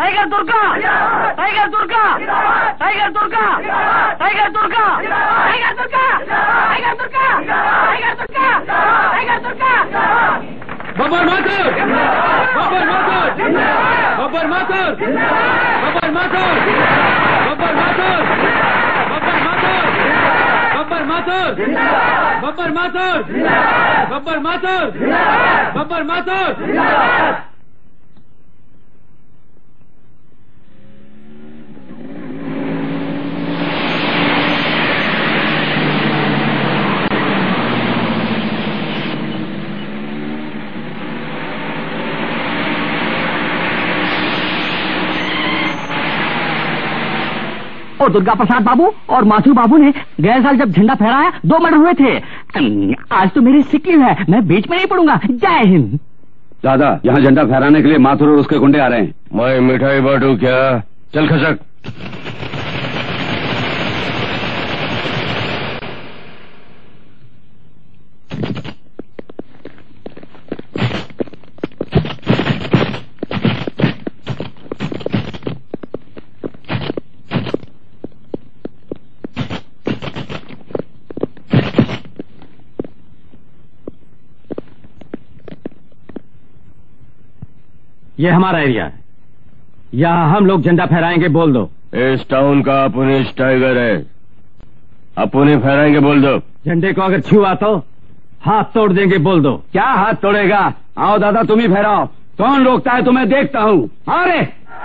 Tiger Durga, tiger Durga, tiger Durga, tiger Durga, tiger Durga, tiger Durga, tiger Durga, tiger Durga. Babbar Mathur, Babbar Mathur, Babbar Mathur, Babbar Mathur, Babbar Mathur, Babbar Mathur, Babbar Mathur, Babbar Mathur, Babbar Mathur, Babbar Mathur. और दुर्गा प्रसाद बाबू और माथुर बाबू ने गए साल जब झंडा फहराया 2 मर्डर हुए थे। आज तो मेरी सिक लीव है, मैं बीच में नहीं पड़ूंगा। जय हिंद। दादा, यहाँ झंडा फहराने के लिए माथुर और उसके गुंडे आ रहे हैं। मैं मिठाई बांटू क्या? चल खसक। ये हमारा एरिया है, यहाँ हम लोग झंडा फहराएंगे, बोल दो। इस टाउन का पुलिस टाइगर है, अपने फहराएंगे, बोल दो। झंडे को अगर छुआ तो हाथ तोड़ देंगे, बोल दो। क्या हाथ तोड़ेगा? आओ दादा, तुम ही फहराओ। कौन रोकता है तुम्हें, देखता हूँ। अरे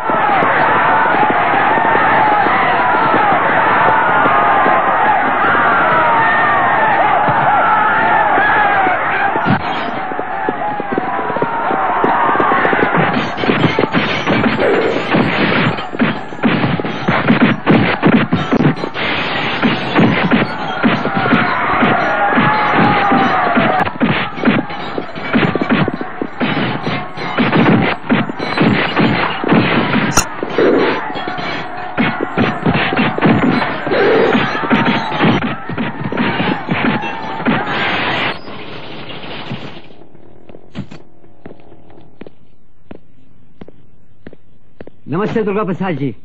नमस्ते दुर्गा प्रसाद जी।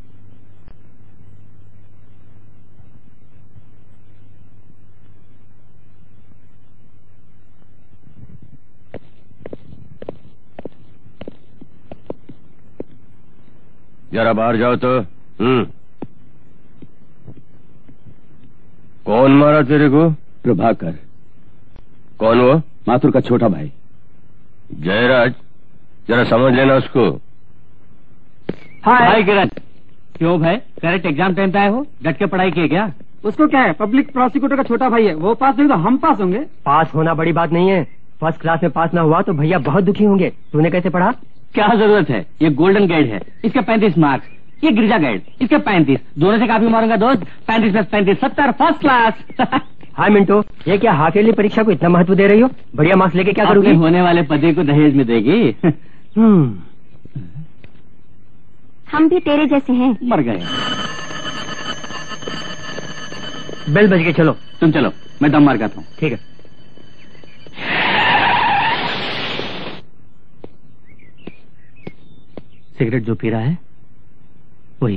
जरा बाहर जाओ तो। कौन मारा तेरे को? प्रभाकर। कौन वो? माथुर का छोटा भाई। जयराज, जरा समझ लेना उसको। हाय किरण। क्यों भाई, करेक्ट एग्जाम टाइम पे आए हो? डट के पढ़ाई किए क्या? उसको क्या है, पब्लिक प्रोसिक्यूटर का छोटा भाई है, वो पास नहीं तो हम पास होंगे। पास होना बड़ी बात नहीं है, फर्स्ट क्लास में पास ना हुआ तो भैया बहुत दुखी होंगे। तूने कैसे पढ़ा? क्या जरूरत है, ये गोल्डन गाइड है, इसके 35 मार्क्स। ये गिरजा गाइड, इसके 35। दोनों से काफी मारूंगा दोस्त। 35 + 35 70, फर्स्ट क्लास। हाय मिंटो, ये क्या हाकेली परीक्षा को इतना महत्व दे रही हो? बढ़िया मार्क्स लेके क्या करोगी? होने वाले पति को दहेज में देगी। हम भी तेरे जैसे हैं। मर गए। बेल बज गई, चलो। तुम चलो, मैं दम मार करता हूँ। ठीक है। सिगरेट जो पी रहा है वही।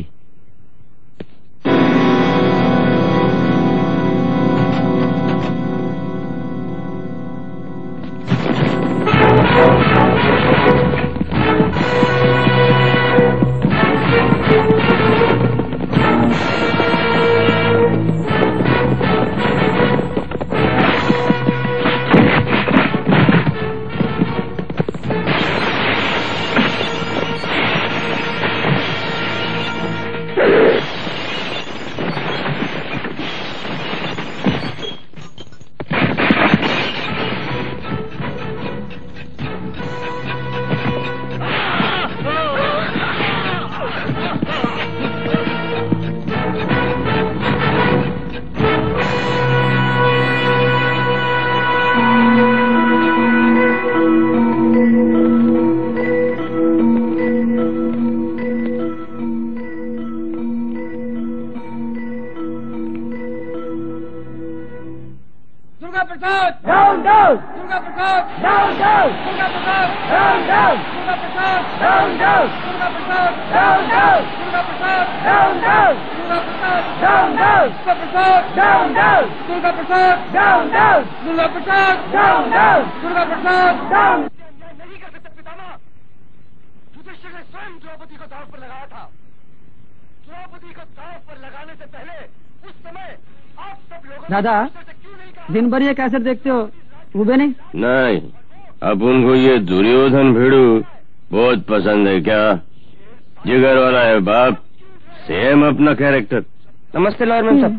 Durga Prasad down down, Durga Prasad down down, Durga Prasad down down, Durga Prasad down down, Durga Prasad down down, Durga Prasad down down, Durga Prasad down down, Durga Prasad down down, Durga Prasad down down, Durga Prasad down down, Durga Prasad down. नहीं कर सकते पितामह, युधिष्ठिर ने स्वयं द्रौपदी को दांव पर लगाया था। द्रौपदी को दांव पर लगाने से पहले उस समय आप सब लोगों दादा दिन भर ये कैसेट देखते हो, उबे नहीं? नहीं, अब उनको ये दुर्योधन भिड़ू बहुत पसंद है। क्या जिगर वाला है बाप, सेम अपना कैरेक्टर। नमस्ते लॉयरमैन साहब। मेरे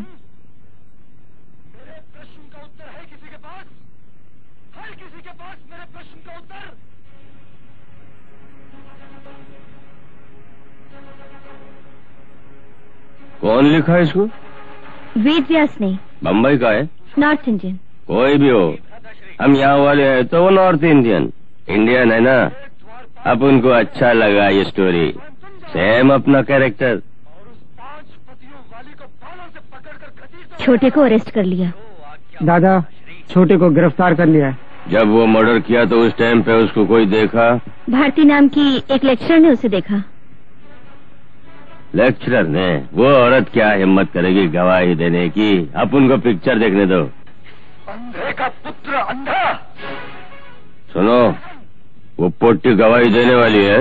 प्रश्न का उत्तर है किसी के पास? हर किसी के पास मेरे प्रश्न का उत्तर? कौन लिखा है इसको? वेद व्यास ने। बम्बई का है? North Indian. कोई भी हो, हम यहाँ वाले हैं तो वो नॉर्थ इंडियन इंडियन है ना। अब उनको अच्छा लगा ये स्टोरी, सेम अपना कैरेक्टर। छोटे को अरेस्ट कर लिया। दादा छोटे को गिरफ्तार कर लिया है। जब वो मर्डर किया तो उस टाइम पे उसको कोई देखा? भारती नाम की एक लेक्चरर ने उसे देखा। लेक्चरर ने? वो औरत क्या हिम्मत करेगी गवाही देने की? अब उनको पिक्चर देखने दो। अंधे का पुत्र अंधा। सुनो, वो पोटी गवाही देने वाली है।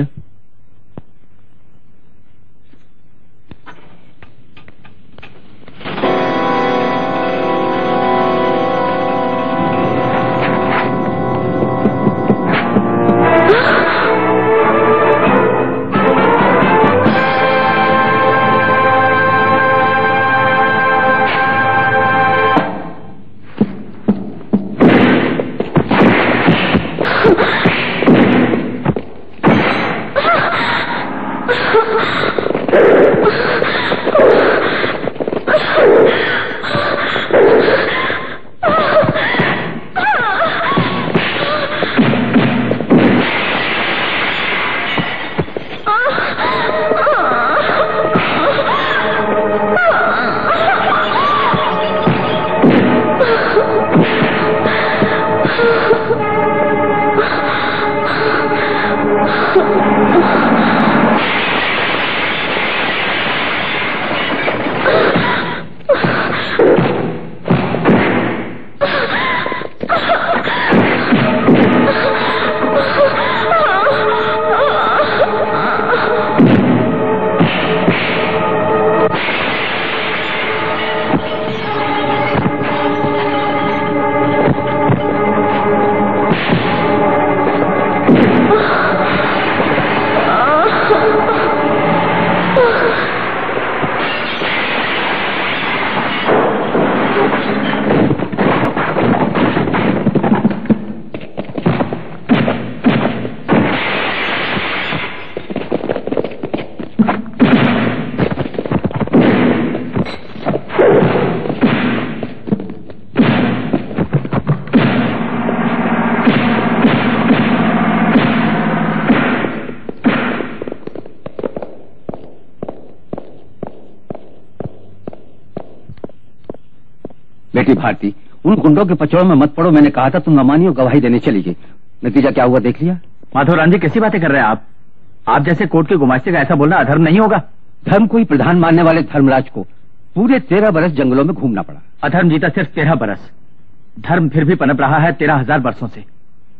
बेटी भारती, उन गुंडों के पचौड़ में मत पड़ो। मैंने कहा था तुम न मानी और गवाही देने चली गई। नतीजा क्या हुआ देख लिया। माधवराम जी कैसी बातें कर रहे हैं आप जैसे कोर्ट के गुमास्ते का ऐसा बोलना अधर्म नहीं होगा। धर्म को ही प्रधान मानने वाले धर्मराज को पूरे 13 बरस जंगलों में घूमना पड़ा। अधर्म जीता सिर्फ 13 बरस, धर्म फिर भी पनप रहा है 13,000 वर्षों से,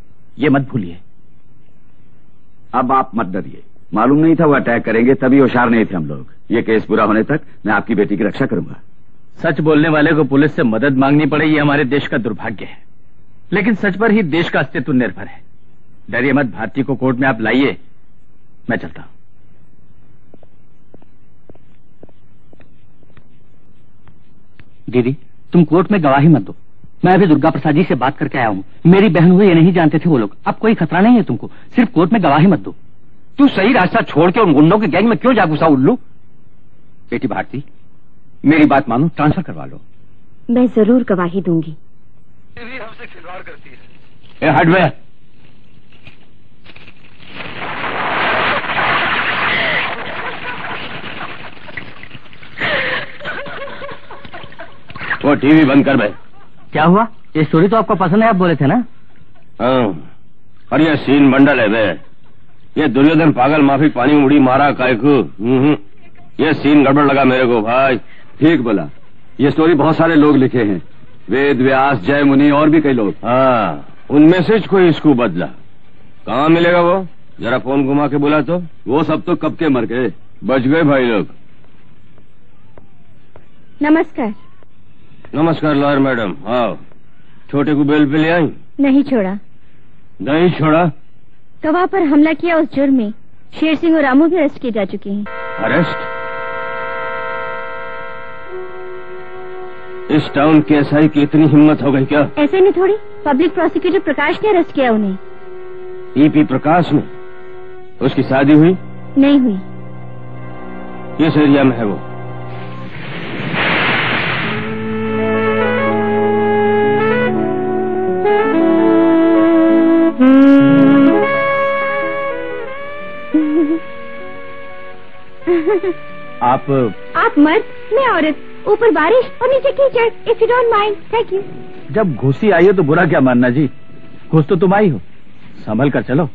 ये मत भूलिए। अब आप मत डरिए, मालूम नहीं था वो अटैक करेंगे, तभी होशियार नहीं थे हम लोग। ये केस पूरा होने तक मैं आपकी बेटी की रक्षा करूंगा। सच बोलने वाले को पुलिस से मदद मांगनी पड़े ये हमारे देश का दुर्भाग्य है, लेकिन सच पर ही देश का अस्तित्व निर्भर है। डरिए मत, भारती को कोर्ट में आप लाइए, मैं चलता हूं। दीदी तुम कोर्ट में गवाही मत दो, मैं अभी दुर्गा प्रसाद जी से बात करके आया हूँ। मेरी बहन हुई ये नहीं जानते थे वो लोग। अब कोई खतरा नहीं है तुमको, सिर्फ कोर्ट में गवाही मत दो। तू सही रास्ता छोड़ के उन गुंडों के गैंग में क्यों जा घुसा उल्लू। बेटी भारती मेरी बात मानो, ट्रांसफर करवा लो। मैं जरूर गवाही दूंगी। हमसे खिलवाड़ करती है। हट बे। वो टीवी बंद कर बे। क्या हुआ, ये स्टोरी तो आपको पसंद है, आप बोले थे ना? हाँ, और ये सीन बंडल है बे। ये दुर्योधन पागल माफी पानी में उड़ी मारा कायकू। ये सीन गड़बड़ लगा मेरे को भाई। ठीक बोला, ये स्टोरी बहुत सारे लोग लिखे हैं, वेद व्यास, जय मुनि और भी कई लोग। हाँ, उनमें से कोई इसको बदला। कहाँ मिलेगा वो? जरा फोन घुमा के बोला तो। वो सब तो कब के मर गए। बच गए भाई लोग। नमस्कार। नमस्कार लॉयर मैडम। आओ, छोटे को बेल पे ले आई? नहीं छोड़ा। नहीं छोड़ा? गवाह पर हमला किया उस जुर्म में शेर सिंह और रामू भी अरेस्ट किए जा चुके हैं। अरेस्ट? इस टाउन के एसआई की इतनी हिम्मत हो गई क्या? ऐसे नहीं थोड़ी, पब्लिक प्रोसिक्यूटर प्रकाश ने अरेस्ट किया उन्हें। ईपी प्रकाश ने? उसकी शादी हुई? नहीं हुई। किस एरिया में है वो? आप मर्द, मैं औरत, ऊपर बारिश और नीचे कीचड़। If you don't mind, thank you. जब घुसी आई हो तो बुरा क्या मानना जी, घुस तो तुम आई हो, संभल कर चलो।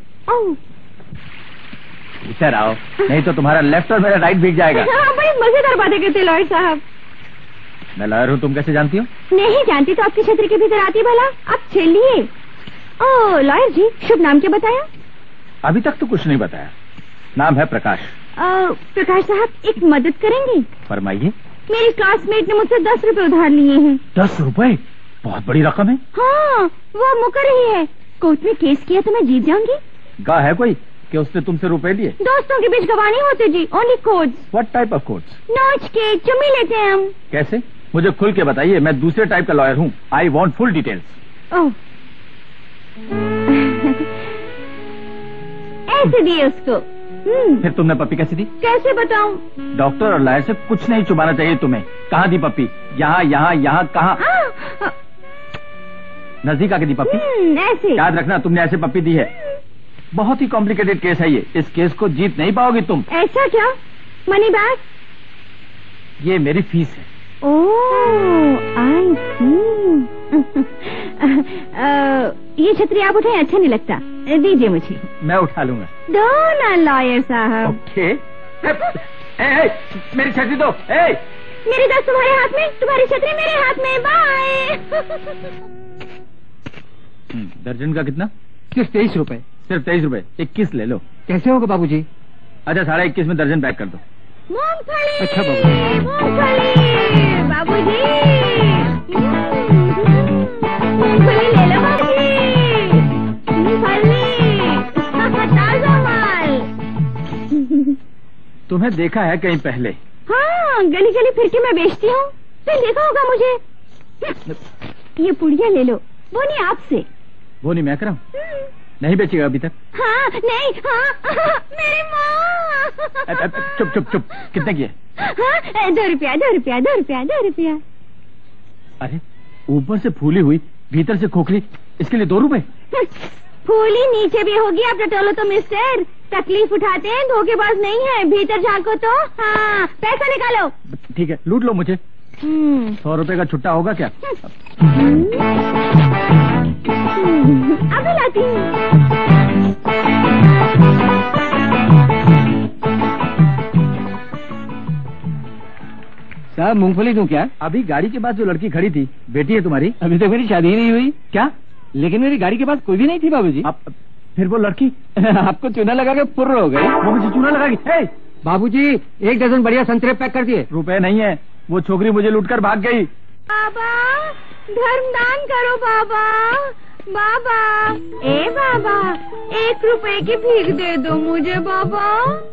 इधर आओ, नहीं तो तुम्हारा लेफ्ट और मेरा राइट भीग जाएगा। हाँ, बड़ी मजेदार बातें करते लॉयर साहब। मैं लॉयर हूँ, तुम कैसे जानती हो? नहीं जानती तो आपके छत्र के भीतर आती भला। आप चलिए। ओह लॉयर जी, शुभ नाम क्या बताया? अभी तक तो कुछ नहीं बताया। नाम है प्रकाश। प्रकाश साहब, एक मदद करेंगे? फरमाइए। मेरी क्लासमेट ने मुझसे 10 रुपए उधार लिए हैं। 10 रुपए? बहुत बड़ी रकम है। हाँ, वो मुकर रही है। कोर्ट में केस किया तो मैं जीत जाऊंगी। गा है कोई कि उसने तुमसे रुपए लिए? दोस्तों के बीच गवाह नहीं होते जी, only codes. What type of codes? नोच के चुम्मी लेते हैं हम। कैसे? मुझे खुल के बताइए, मैं दूसरे टाइप का लॉयर हूँ। I want full details. Oh, ऐसे दिए उसको। फिर तुमने पप्पी कैसे दी? कैसे बताऊं? डॉक्टर और लॉयर से कुछ नहीं छुपाना चाहिए तुम्हें। कहाँ दी पप्पी? यहाँ यहाँ यहाँ कहाँ? नजदीक आके दी पप्पी? ऐसे। याद रखना, तुमने ऐसे पप्पी दी है। बहुत ही कॉम्प्लिकेटेड केस है ये, इस केस को जीत नहीं पाओगी तुम। ऐसा क्या? Money bag? ये मेरी फीस है। ओह, आई सी। ये छतरी आप उठाएं, अच्छा नहीं लगता, दीजिए मुझे। मैं उठा लूंगा। दो ना लॉयर साहब। ओके। मेरी छतरी दो। मेरी दस तुम्हारे हाथ में, तुम्हारी छतरी मेरे हाथ में। बाय। दर्जन का कितना? सिर्फ 23 रुपए। सिर्फ 23 रुपए? 21 ले लो। कैसे होगा बाबूजी? अच्छा, 21.5 में दर्जन पैक कर दो। मूंगफली। अच्छा बाबूजी। मूंगफली बाबूजी। मूंगफली ले लो बाबूजी। मूंगफली ताजा माल। तुम्हें देखा है कहीं पहले? हाँ, गली गली फिर के मैं बेचती हूँ, फिर देखा होगा मुझे। ये पुड़िया ले लो, वो नहीं आपसे। वो नहीं मैं कर रहा हूँ। नहीं बेचेगा अभी तक? हाँ, नहीं। हाँ, मेरी माँ। चुप चुप चुप। कितने की है? हाँ, 2 रुपया 2 रुपया 2 रुपया 2 रुपया। अरे, ऊपर से फूली हुई, भीतर से खोखली, इसके लिए 2 रुपए? फूली नीचे भी होगी, आप टटोलो तो मिस्टर। तकलीफ उठाते हैं, धोखेबाज नहीं है। भीतर झांको तो। हाँ, पैसा निकालो। ठीक है, लूट लो मुझे। 100 रुपए का छुट्टा होगा क्या? अभी लाती हूँ। साहब, मूंगफली दूं क्या? अभी गाड़ी के पास जो लड़की खड़ी थी, बेटी है तुम्हारी? अभी तक मेरी शादी ही नहीं हुई। क्या? लेकिन मेरी गाड़ी के पास कोई भी नहीं थी बाबूजी। फिर वो लड़की आपको चूना लगा के पुर्र हो गई। वो मुझे चूना लगा के। बाबूजी, 1 दर्जन बढ़िया संतरे पैक कर दिए। रुपए नहीं है, वो छोकरी मुझे लूटकर भाग गई। बाबा, धर्मदान करो बाबा। बाबा, ए बाबा, 1 रुपए की भीख दे दो मुझे बाबा।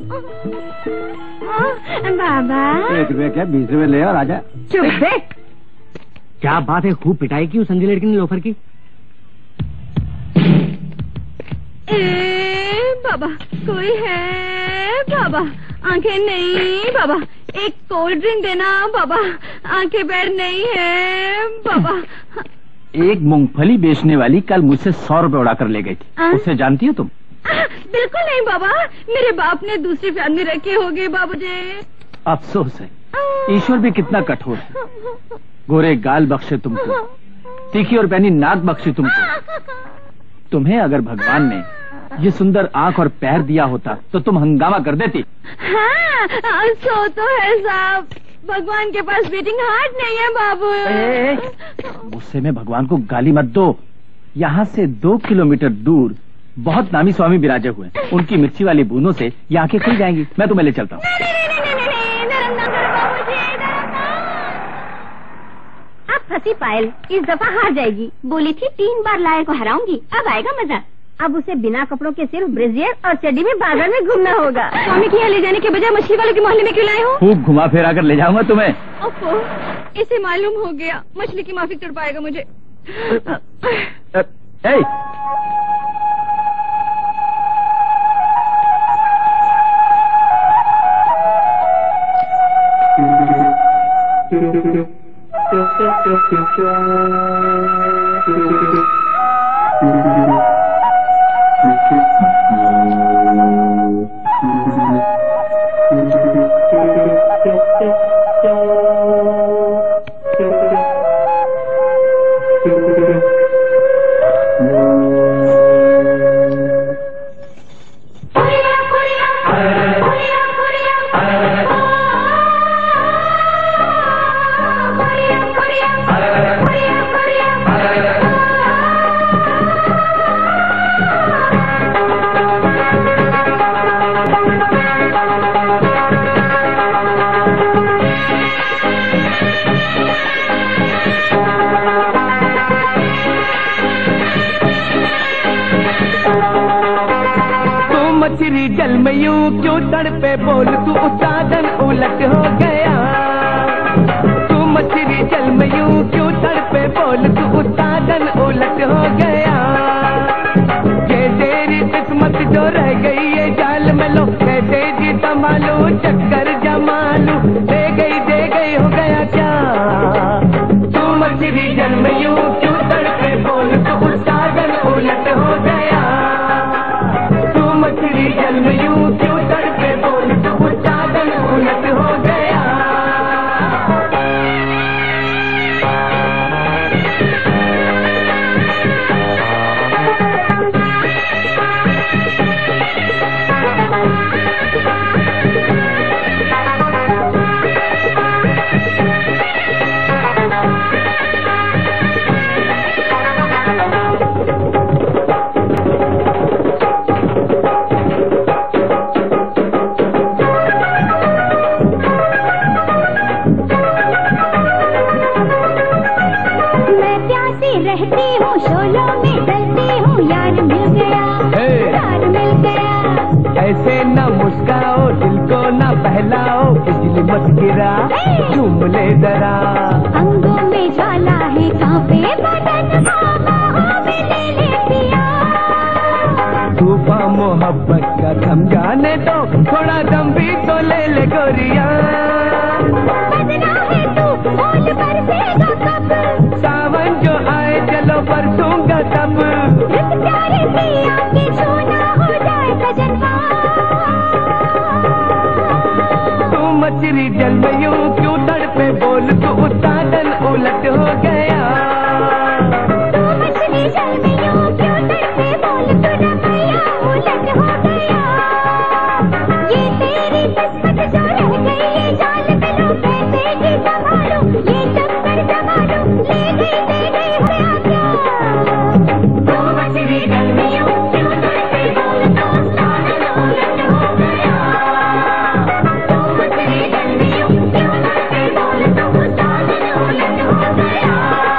बाबा, 1 रुपए क्या, 20 रुपए ले और आजा। चुप बे। क्या बात है, खूब पिटाई की उस संधी लड़की ने लोफर की। बाबा, कोई है बाबा? आंखें नहीं बाबा, एक कोल्ड ड्रिंक देना बाबा। आंखें पैर नहीं है बाबा। एक मूंगफली बेचने वाली कल मुझसे 100 रुपए उड़ा कर ले गई थी, उससे जानती हो तुम? बिल्कुल नहीं बाबा, मेरे बाप ने दूसरी फैमिली रखे होगी बाबूजी। अफसोस है, ईश्वर भी कितना कठोर है। गोरे गाल बख्शे तुमको, तीखी और पैनी नाक बख्शी तुमको। तुम्हें अगर भगवान ने ये सुंदर आंख और पैर दिया होता तो तुम हंगामा कर देती। हाँ, सो तो है साहब, भगवान के पास बीटिंग हार्ट नहीं है बाबू। गुस्से में भगवान को गाली मत दो। यहाँ से 2 किलोमीटर दूर बहुत नामी स्वामी विराजे हुए, उनकी मिर्ची वाली बूंदों से ये आंखें खुल जाएंगी। मैं तुम्हें ले चलता हूँ। अब फंसी पायल, इस दफा हार जाएगी। बोली थी 3 बार लाए को हराऊंगी, अब आएगा मजा। अब उसे बिना कपड़ों के सिर्फ ब्रेजियर और चड्डी में बाजार में घूमना होगा। स्वामी के यहाँ ले जाने के बजाय मछली वाले के मोहल्ले में क्यों लाए हो? खूब घुमा फिरा कर ले जाऊंगा तुम्हें। ओफो, इसे मालूम हो गया, मछली की माफी कर पाएगा मुझे। जल में यूं क्यों तड़पे बोल तू उतादन उलट हो गया। तू मछली जल में यूं क्यों तड़पे बोल तू उतादन उलट हो गया। ये तेरी किस्मत जो रह गई ये जाल में लो, कैसे जी संभालू चक्कर जमालू। दे गई हो गया क्या। तू मछली जल में यूं क्यों तड़पे बोल तू उतादन उलट हो गया। जल में यूं क्यों तड़पे बोल तू चादर उलट हो गया। रहती हूँ शोलों में डलती हूँ, यार मिल गया, यार मिल गया। ऐसे न मुस्काओ दिल को न बहलाओ, बिजली मत गिरा झूम ले जरा। अंगों में ज्वाला है कांपे बदन, बाहों में ले ले पिया। तूफान मोहब्बत का थम जाने दो, थोड़ा दम भी तो ले ले गोरिया। बजना है तू बोल बरसेगा कब, सावन जो आए चलो बरसूंगा तब। प्यारे पिया की सोना हो जाए सजनवा। तू मछली जल में यूं क्यों तड़पे बोल तू उतादन उलट हो गया। तू मछली जल में यूं क्यों तड़पे बोल तू रमैया उलट हो गया। ये तेरी किस्मत जो रह गई ये जाल में लो, कैसे जी संभालू ये चक्कर जमालू। ले गई हो गया क्या। तू मछली जल में यूं क्यों तड़पे बोल तू चादर उलट हो गया। तू मछली जल में यूं क्यों तड़पे बोल तू चादर उलट हो गया।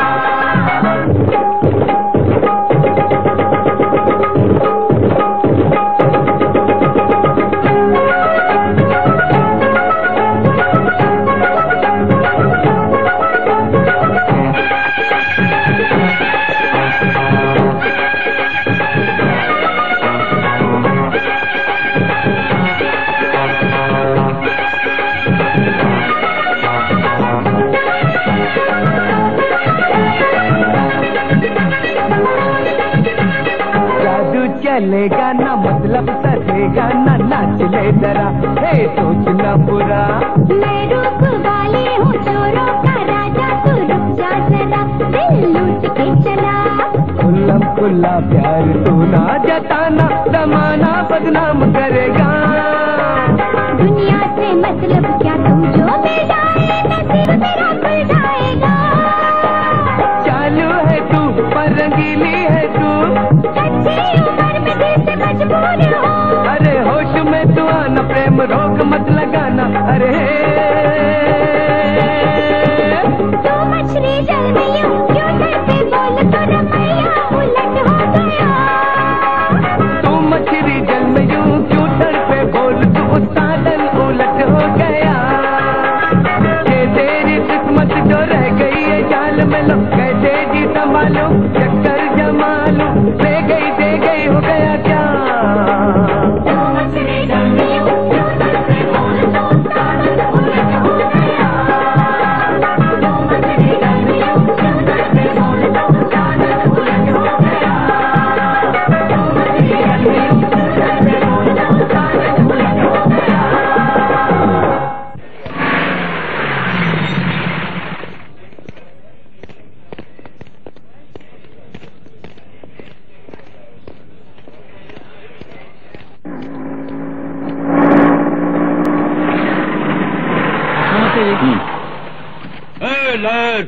जादू चलेगा ना मतलब सजेगा ना, नाच ले जरा हे सोचना बुरा। मैं रूप वाली हूँ चोरों का राजा, तू रुक जा जरा, दिल लूट के खुला प्यार तू ना जताना, जमाना बदनाम करेगा। दुनिया से मतलब क्या, तुम जो मिल जाए नसीब मेरा खुल जाएगा। चालू है तू पर रंगीली है तू, कच्ची उम्र में दिल से मजबूर हो। अरे होश में तू आना, प्रेम रोक मत लगाना। अरे तू मछली जल में यूं क्यों डरते, बोल तो रमैया उलट हो गया। तू मछली जल में यूं क्यों तड़पे, बोल तू उस्तादन उलट हो गया। ये तेरी किस्मत जो रह गई है जाल में, लो कैसे जी संभालू, चक्कर जमा लूं, दे गई हो गया क्या। तू मछली जल में यूं क्यों डरते, बोल तो उस्तादन उलट हो गया। तू मछली जल में यूं क्यों डरते, बोल तो उस्तादन उलट हो गया। तू मछली जल में यूं क्यों डरते, बोल तो उस्तादन उलट हो गया। ए, लैड!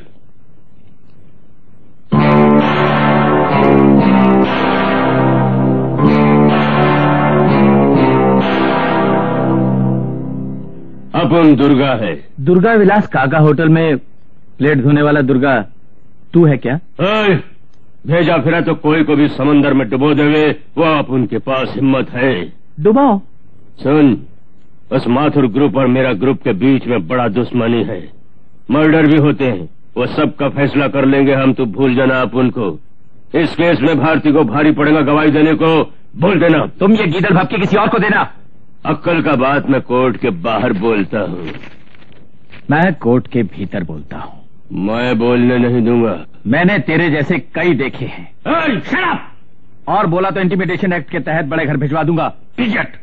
अपन दुर्गा है। दुर्गा विलास काका होटल में प्लेट धोने वाला दुर्गा तू है क्या? ए, भेजा फिरा तो कोई को भी समंदर में डुबो देवे, वो अपन के पास हिम्मत है। डुबाओ। सुन, उस माथुर ग्रुप और मेरा ग्रुप के बीच में बड़ा दुश्मनी है, मर्डर भी होते हैं, वो सब का फैसला कर लेंगे हम, तो भूल जाना अपन को। इस केस में भारती को भारी पड़ेगा गवाही देने को, भूल देना। तुम ये गीदड़ भपके किसी और को देना। अक्कल का बात मैं कोर्ट के बाहर बोलता हूँ। मैं कोर्ट के भीतर बोलता हूँ। मैं बोलने नहीं दूंगा। मैंने तेरे जैसे कई देखे हैं। Shut up! और बोला तो इंटिमिडेशन एक्ट के तहत बड़े घर भिजवा दूंगा। इडियट!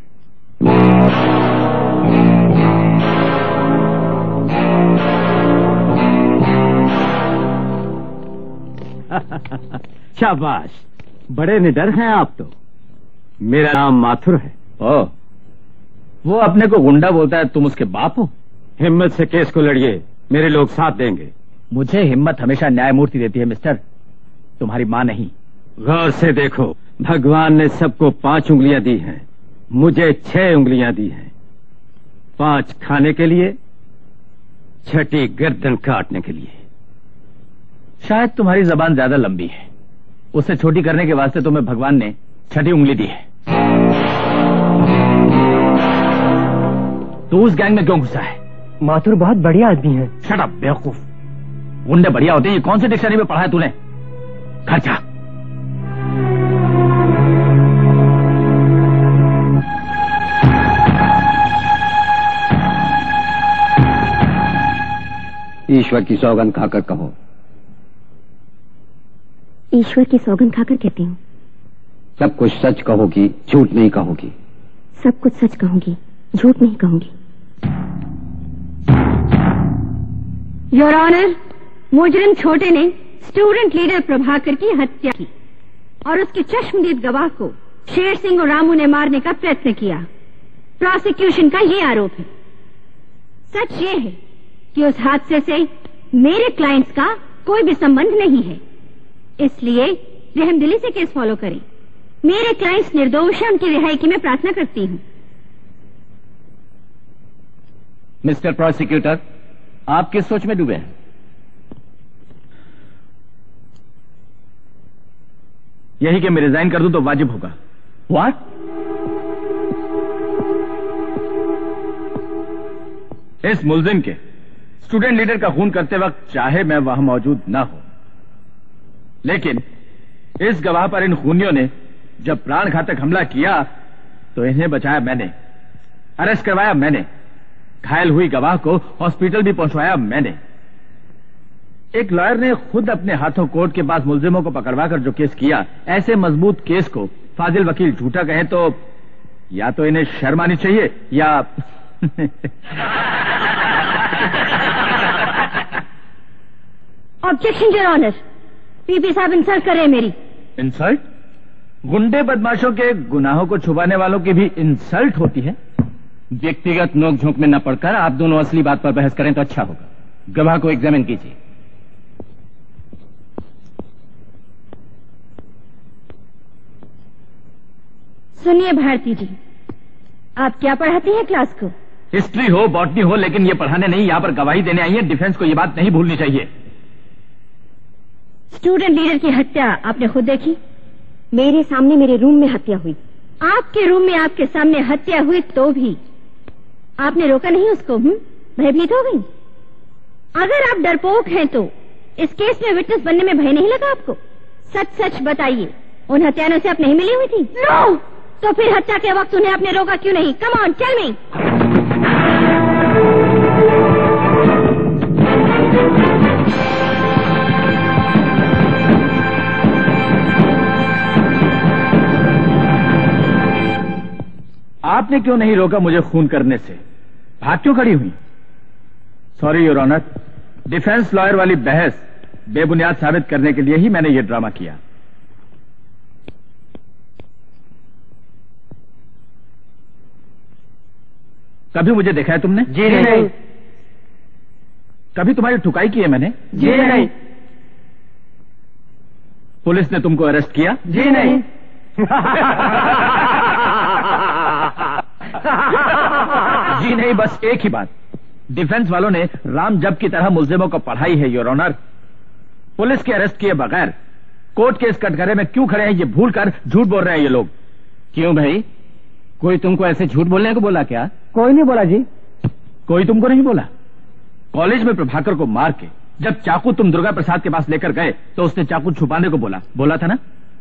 शाबाश, बड़े निडर हैं आप तो। मेरा नाम माथुर है। ओ, वो अपने को गुंडा बोलता है, तुम उसके बाप हो? हिम्मत से केस को लड़िए, मेरे लोग साथ देंगे। मुझे हिम्मत हमेशा न्यायमूर्ति देती है मिस्टर, तुम्हारी माँ नहीं। गौर से देखो, भगवान ने सबको 5 उंगलियां दी हैं, मुझे 6 उंगलियां दी हैं। 5 खाने के लिए, 6ठी गर्दन काटने के लिए। शायद तुम्हारी जबान ज्यादा लंबी है, उसे छोटी करने के वास्ते तुम्हें भगवान ने 6ठी उंगली दी है। तो उस गैंग में क्यों घुसा है? माथुर बहुत बढ़िया आदमी है। शट अप बेवकूफ, गुंडे बढ़िया होते हैं, ये कौन सी डिक्शनरी में पढ़ा है तूने? घर जा। ईश्वर की सौगंध खाकर कहो। ईश्वर की सौगंध खाकर कहती हूँ। सब कुछ सच कहोगी, झूठ नहीं कहोगी। सब कुछ सच कहूंगी, झूठ नहीं कहूंगी। योर ऑनर, मुजरिम छोटे ने स्टूडेंट लीडर प्रभाकर की हत्या की और उसके चश्मदीद गवाह को शेर सिंह और रामू ने मारने का प्रयत्न किया। प्रोसिक्यूशन का ये आरोप है। सच ये है कि उस हादसे से मेरे क्लाइंट्स का कोई भी संबंध नहीं है, इसलिए रहमदिली से केस फॉलो करें। मेरे क्लाइंट्स निर्दोष हैं, उनकी रिहाई की मैं प्रार्थना करती हूँ। मिस्टर प्रोसिक्यूटर, आप किस सोच में डूबे हैं? यही कि मैं रिजाइन कर दूं तो वाजिब होगा। व्हाट? इस मुलजिम के स्टूडेंट लीडर का खून करते वक्त चाहे मैं वहां मौजूद ना हो, लेकिन इस गवाह पर इन खूनियों ने जब प्राण घातक हमला किया तो इन्हें बचाया मैंने, अरेस्ट करवाया मैंने, घायल हुई गवाह को हॉस्पिटल भी पहुंचवाया मैंने। एक लॉयर ने खुद अपने हाथों कोर्ट के पास मुलजिमों को पकड़वाकर जो केस किया, ऐसे मजबूत केस को फाजिल वकील झूठा कहे तो या तो इन्हें शर्म आनी चाहिए या ऑब्जेक्शन योर ऑनर, पीपी साहब इंसल्ट कर रहे हैं मेरी। इंसल्ट? गुंडे बदमाशों के गुनाहों को छुपाने वालों की भी इंसल्ट होती है? व्यक्तिगत नोकझोंक में न पड़कर आप दोनों असली बात पर बहस करें तो अच्छा होगा। गवाह को एग्जामिन कीजिए। सुनिए भारती जी, आप क्या पढ़ाती हैं क्लास को? हिस्ट्री हो, बॉटनी हो, लेकिन ये पढ़ाने नहीं, यहाँ पर गवाही देने आई है। डिफेंस को ये बात नहीं भूलनी चाहिए। स्टूडेंट लीडर की हत्या आपने खुद देखी? मेरे सामने मेरे रूम में हत्या हुई। आपके रूम में आपके सामने हत्या हुई तो भी आपने रोका नहीं उसको? भयभीत हो गई? अगर आप डरपोक हैं तो इस केस में विटनेस बनने में भय नहीं लगा आपको? सच सच बताइए, उन हत्यारों से आप नहीं मिली हुई थी? नो! तो फिर हत्या के वक्त उन्हें आपने रोका क्यों नहीं? Come on, tell me. आपने क्यों नहीं रोका मुझे खून करने से? भाग क्यों खड़ी हुई? Sorry your honour, defence lawyer वाली बहस बेबुनियाद साबित करने के लिए ही मैंने ये ड्रामा किया। कभी मुझे देखा है तुमने? जी नहीं। कभी तुम्हारी ठुकाई की है मैंने? जी नहीं। पुलिस ने तुमको अरेस्ट किया? जी नहीं। जी नहीं, बस एक ही बात। डिफेंस वालों ने राम जब की तरह मुलजिमों को पढ़ाई है योर ऑनर। पुलिस के अरेस्ट किए बगैर कोर्ट के इस कटघरे में क्यों खड़े हैं ये भूलकर झूठ बोल रहे हैं ये लोग। क्यों भाई, कोई तुमको ऐसे झूठ बोलने को बोला क्या? कोई नहीं बोला जी। कोई तुमको नहीं बोला? कॉलेज में प्रभाकर को मार के जब चाकू तुम दुर्गा प्रसाद के पास लेकर गए तो उसने चाकू छुपाने को बोला था ना?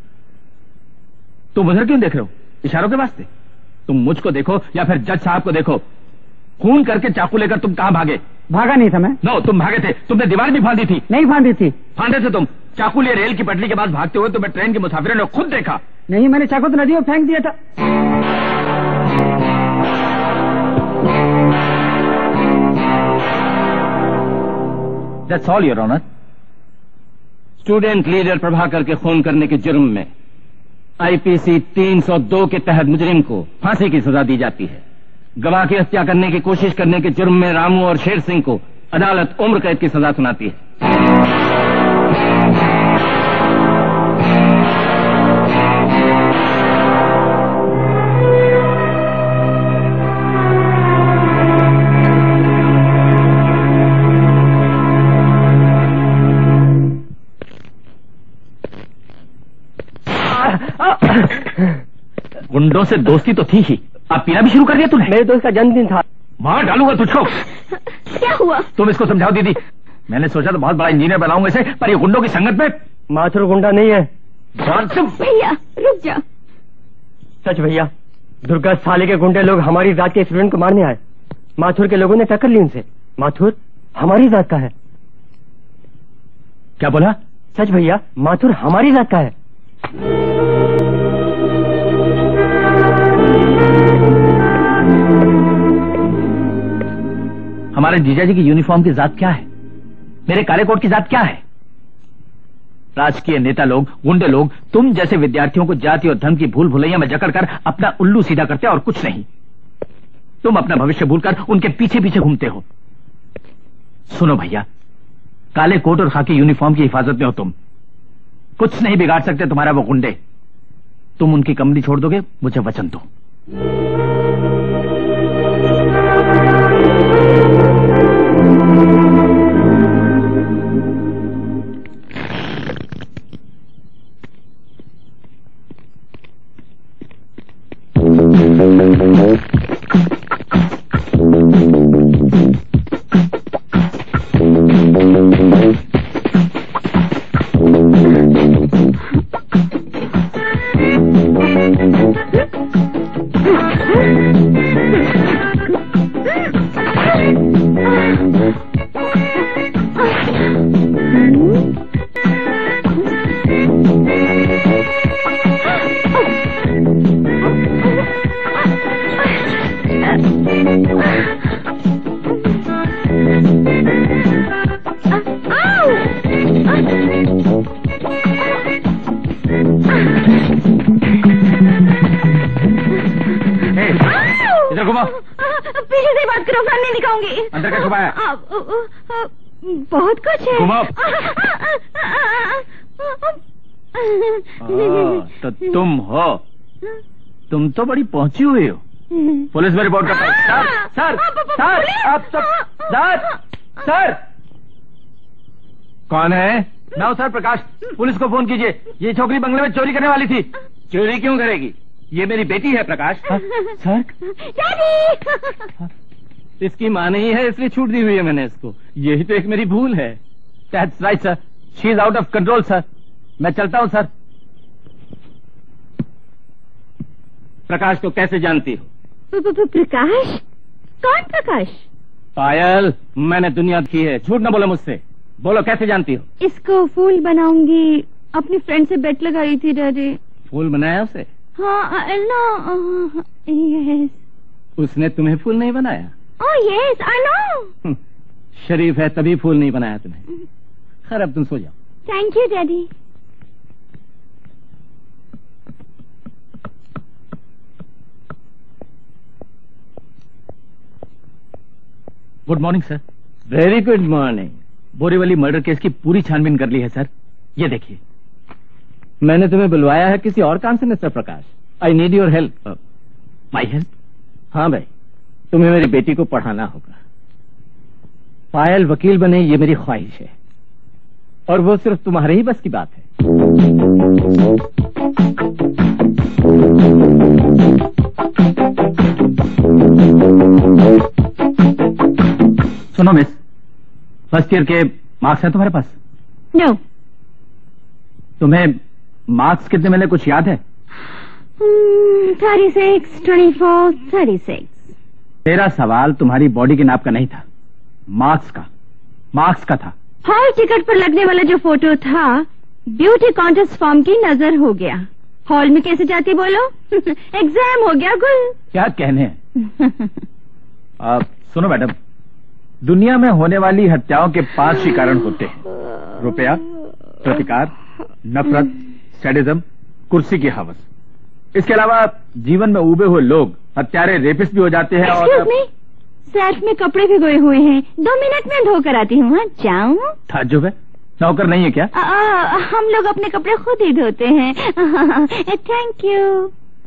तुम उधर क्यों देख रहे हो? इशारों के वास्ते? तुम मुझको देखो या फिर जज साहब को देखो। खून करके चाकू लेकर तुम कहां भागे? भागा नहीं था मैं। नो, तुम भागे थे। तुमने दीवार भी फांदी थी। नहीं फांदी थी। फांदे थे तुम। चाकू लिए रेल की पटरी के पास भागते हुए तुम्हें ट्रेन के मुसाफिरों ने खुद देखा। नहीं, मैंने चाकू तो नदी में फेंक दिया था। That's all, Your Honor. Student leader Prabhakar के खून करने के जुर्म में आईपीसी 302 के तहत मुजरिम को फांसी की सजा दी जाती है। गवाह की हत्या करने की कोशिश करने के जुर्म में रामू और शेर सिंह को अदालत उम्र कैद की सजा सुनाती है। गुंडों से दोस्ती तो थी ही, अब पीना भी शुरू कर दिया तूने? मेरे दोस्त का जन्मदिन था। मार डालूंगा तुझको। क्या हुआ? तुम इसको समझाओ दीदी। मैंने सोचा तो बहुत बड़ा इंजीनियर बनाऊंगा इसे, पर ये गुंडों की संगत में। माथुर गुंडा नहीं है। भैया रुक जा। सच भैया, दुर्गा साले के गुंडे लोग हमारी जात के स्टूडेंट को मारने आए। माथुर के लोगों ने टक्कर ली उनसे। माथुर हमारी जात का है। क्या बोला? सच भैया, माथुर हमारी जात का है। हमारे जीजाजी की यूनिफॉर्म की जात क्या है? मेरे काले कोट की जात क्या है? राजकीय नेता लोग, गुंडे लोग तुम जैसे विद्यार्थियों को जाति और धर्म की भूल भुलैया में जकड़कर अपना उल्लू सीधा करते और कुछ नहीं। तुम अपना भविष्य भूलकर उनके पीछे पीछे घूमते हो। सुनो भैया, काले कोट और खाकी यूनिफॉर्म की हिफाजत में हो तुम। कुछ नहीं बिगाड़ सकते तुम्हारा वो गुंडे। तुम उनकी कंपनी छोड़ दोगे, मुझे वचन दो। घुमाओ। पीछे से बात करो, फैन नहीं दिखाऊंगी। अंदर क्या छुपाया? बहुत कुछ है। घुमाओ। तो तुम हो, तुम तो बड़ी पहुंची हुई हो। पुलिस में रिपोर्ट करता है। सर आप सब सर कौन है? मैं हूं सर प्रकाश। पुलिस को फोन कीजिए, ये छोकरी बंगले में चोरी करने वाली थी। चोरी क्यों करेगी? ये मेरी बेटी है प्रकाश। सर इसकी माँ नहीं है इसलिए छूट दी हुई है मैंने इसको। यही तो एक मेरी भूल है। That's right sir, she is out of control sir. मैं चलता हूं सर। प्रकाश को कैसे जानती हो? प्रकाश? कौन प्रकाश? पायल, मैंने दुनिया देखी है, झूठ न बोलो मुझसे। बोलो कैसे जानती हो? इसको फूल बनाऊंगी, अपनी फ्रेंड से बेट लगाई थी डैडी। फूल बनाया उसे? हाँ, नो, यस। उसने तुम्हें फूल नहीं बनाया? Oh yes, I know. शरीफ है तभी फूल नहीं बनाया तुम्हें। खैर अब तुम सो जाओ। Thank you daddy. Good morning sir. Very good morning. Borivali murder case की पूरी छानबीन कर ली है सर। ये देखिए, मैंने तुम्हें बुलवाया है किसी और काम से mister Prakash. I need your help. My help? हाँ भाई, तुम्हें मेरी बेटी को पढ़ाना होगा। पायल वकील बने ये मेरी ख्वाहिश है, और वो सिर्फ तुम्हारे ही बस की बात है। सुनो मिस, फर्स्ट ईयर के मार्क्स हैं तुम्हारे पास? नो। तुम्हें मार्क्स कितने मिले कुछ याद है? 36, 24, 36। तेरा सवाल तुम्हारी बॉडी के नाप का नहीं था, मार्क्स का था। हॉल टिकट पर लगने वाला जो फोटो था ब्यूटी कॉन्टेस्ट फॉर्म की नजर हो गया। हॉल में कैसे जाती बोलो? एग्जाम हो गया गुल। क्या कहने हैं? सुनो मैडम, दुनिया में होने वाली हत्याओं के 5 ही कारण होते हैं: रुपया, प्रतिकार, नफरत, सैडिज्म, कुर्सी की हवस। इसके अलावा जीवन में उबे हुए लोग हत्यारे, रेपिस्ट भी हो जाते हैं। Excuse me, सेल्फ में कपड़े भिगोए हुए हैं, 2 मिनट में धोकर आती हूँ। हाँ, जाऊँ? ताज्जुब है, नौकर नहीं है क्या? हम लोग अपने कपड़े खुद ही धोते हैं। Thank you.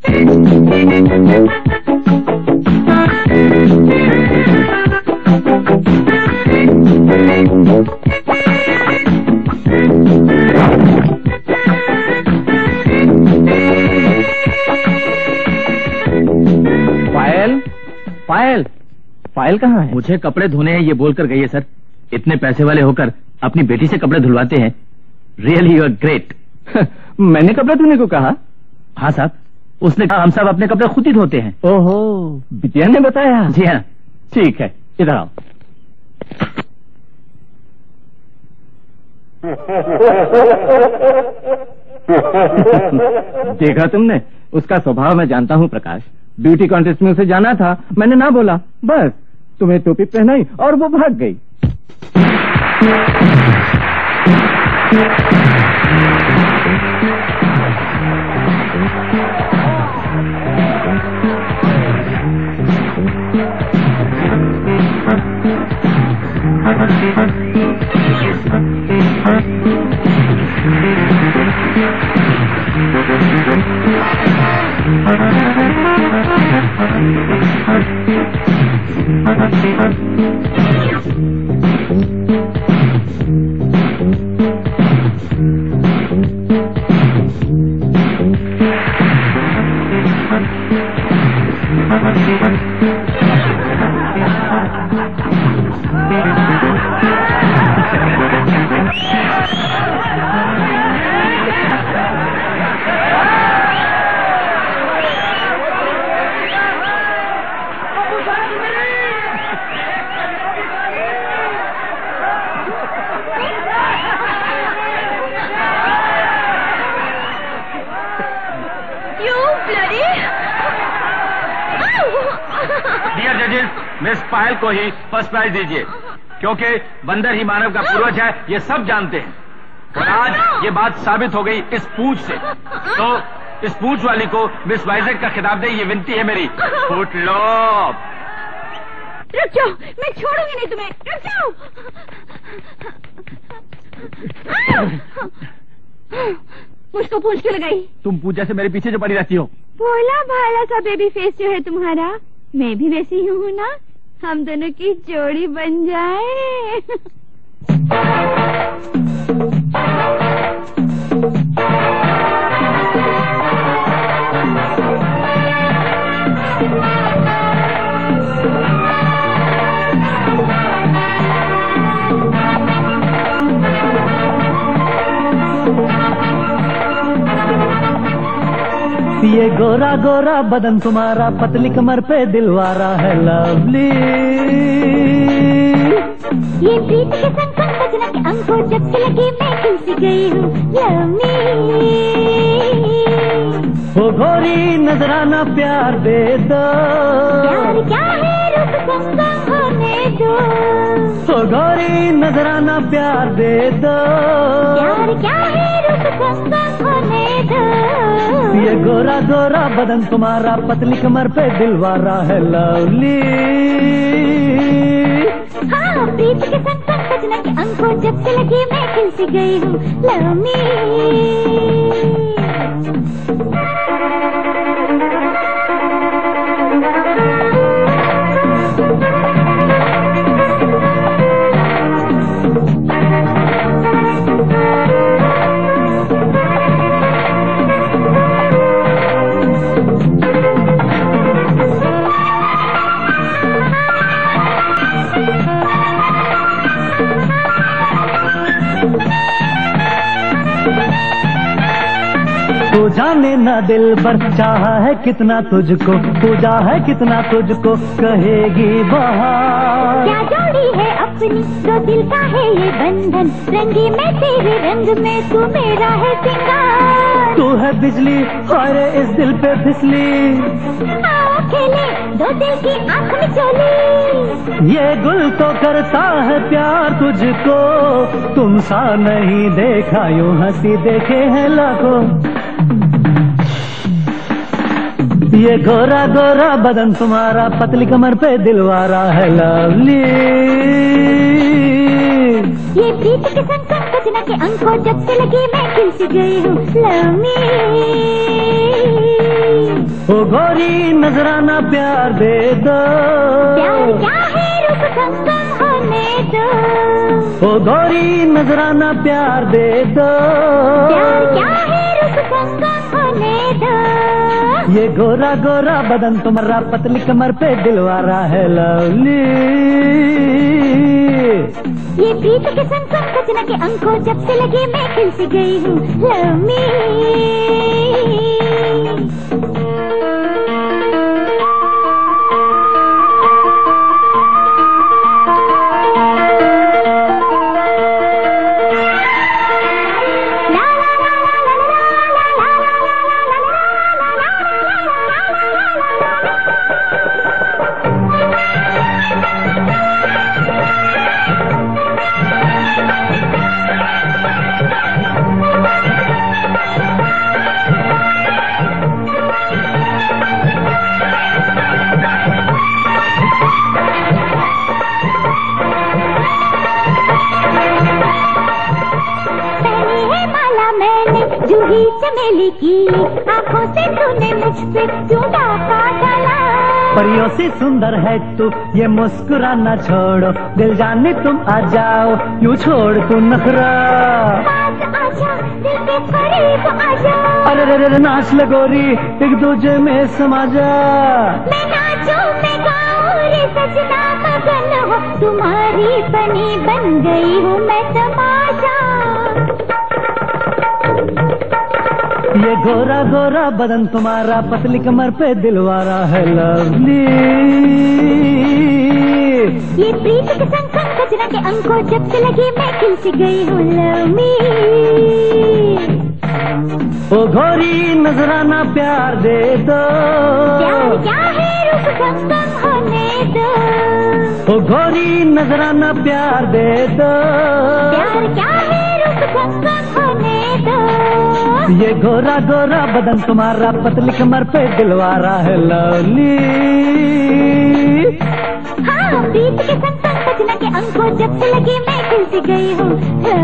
पायल कहाँ है? मुझे कपड़े धोने हैं ये बोलकर गई है सर। इतने पैसे वाले होकर अपनी बेटी से कपड़े धुलवाते हैं। Really you are great. मैंने कपड़े धोने को कहा? हाँ साहब, उसने कहा हम सब अपने कपड़े खुद ही धोते हैं। ओहो, बिटिया ने बताया? जी हाँ। ठीक है, इधर आओ। देखा तुमने, उसका स्वभाव मैं जानता हूँ प्रकाश। ब्यूटी कॉन्टेस्ट में उसे जाना था, मैंने ना बोला, बस तुम्हें टोपी पहनाई और वो भाग गई। मिस पायल को ही फर्स्ट प्राइज दीजिए, क्योंकि बंदर ही मानव का पूर्वज है, ये सब जानते हैं। और आज ये बात साबित हो गई इस पूछ से। तो इस पूंछ वाली को मिस वाइजर का खिताब दे, ये विनती है मेरी। फूट लो। रुक जाओ, मैं छोड़ूंगी नहीं तुम्हें, रुक जाओ। मुझको पूछ क्यों लगाई? तुम पूजा से मेरे पीछे जो पड़ी रहती हो। भोला भाला सा बेबी फेस जो है तुम्हारा, मैं भी वैसी ही हूँ ना। हम दोनों की जोड़ी बन जाए। ये गोरा गोरा बदन तुम्हारा, पतली कमर पे दिलवारा है लवली। ये प्रीत के संग संग बजना के अंकों जब से लगी मैं खिल सी गई हूँ लवली। वो गोरी नजराना प्यार दे दो, प्यार क्या है रूप संगम होने दो। वो गोरी नजराना प्यार दे दो, प्यार क्या है रूप संगम होने दो। ये गोरा गोरा बदन तुम्हारा, पतली कमर पे दिलवारा है लवली। हाँ प्रीत के संग संग बजना के अंकों जब से लगी मैं खिल सी गई हूँ लवली। तू जाने ना दिल पर चाहा है कितना तुझको, पूजा है कितना तुझको, कहेगी बहार। क्या जोड़ी है अपनी, दो दिल का है ये बंधन, रंगी मैं तेरे रंग में, तू मेरा है सिंगार। तू है बिजली और इस दिल पे फिसली, आओ खेले दो दिल की आंख में चोली। ये गुल तो करता है प्यार तुझको, तुम सा नहीं देखा, यूं हंसी देखे हैं लाखों। ये गोरा गोरा बदन तुम्हारा, पतली कमर पे दिलवारा है लवली। ये प्रीत के संग संग बजना के अंकों जब से लगी मैं खिल सी गई हूँ लवली। ओ गोरी नजराना प्यार दे दो, प्यार क्या है रूप संगम होने दो। ओ गोरी नजराना प्यार दे दो, प्यार क्या है रूप संगम होने दो। ये गोरा गोरा बदन तुम्हारा, पतली कमर पे दिलवारा है लवली। ये प्रीत के संग संग बजना के अंकों जब से लगी मैं खिल सी गई हूँ लवली। जूही चमेली की आंखों से तूने मुझ पे क्यों डाका डाला। परियों से सुंदर है तू, ये मुस्कुराना छोड़ो, दिल जाने तुम आ जाओ, यूं छोड़ तू नखरा। पास आजा दिल के करीब आजा, अरे रे नाच लगोरी एक दूजे में समा जा। मैं नाचूं मैं गाऊं रे सजना मगन हो, तुम्हारी बनी बन गई हूँ मैं तमाशा। ये गोरा गोरा बदन तुम्हारा, पतली कमर पे दिलवारा है लवली। ये प्रीत के संग संग बजना के अंकों जब से लगी मैं खिल सी गई हूँ लवली। ओ घोरी नजराना प्यार दे दो, प्यार क्या है रूप संगम होने दो। ओ घोरी नजराना प्यार दे दो, प्यार क्या है रूप संगम होने दो। ये गोरा गोरा बदन तुम्हारा, पतली कमर पे दिलवारा है लवली। हाँ, बीच के संग संग बजना के अंको जब से लगे मैं खिलती गई हूँ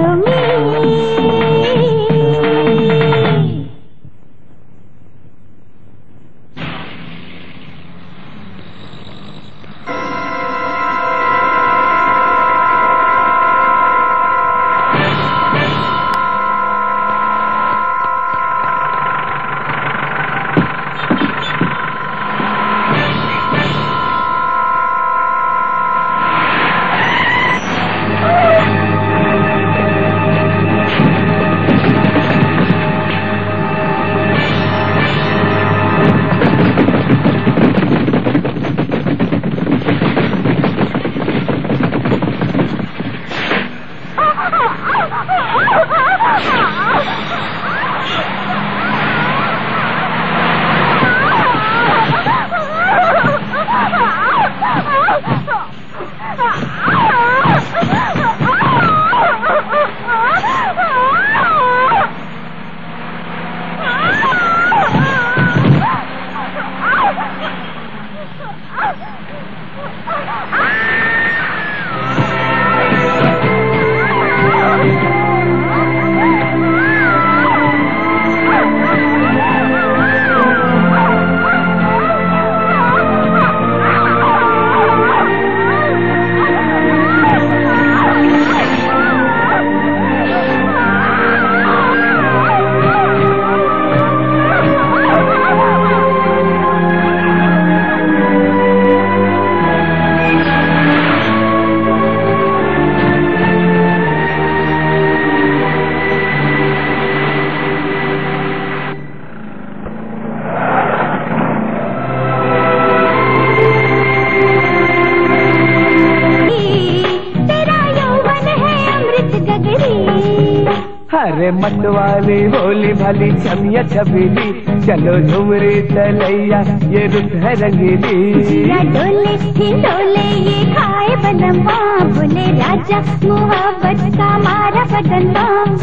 अरे मतवाली भोली भाली छमिया छबीली, चलो झुमरी तलैया ये रुत है रंगीली। जिया डोले हिंडोले ये खाए बलम्बा, बोले राजा मुहब्बत का मारा बदनमा।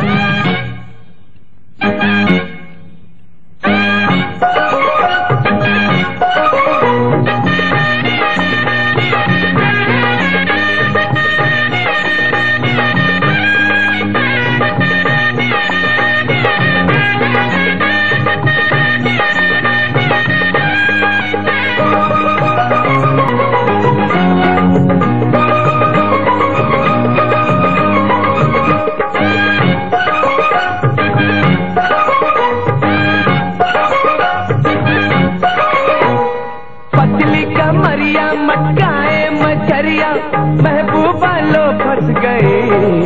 महबूबा लो फंस गए,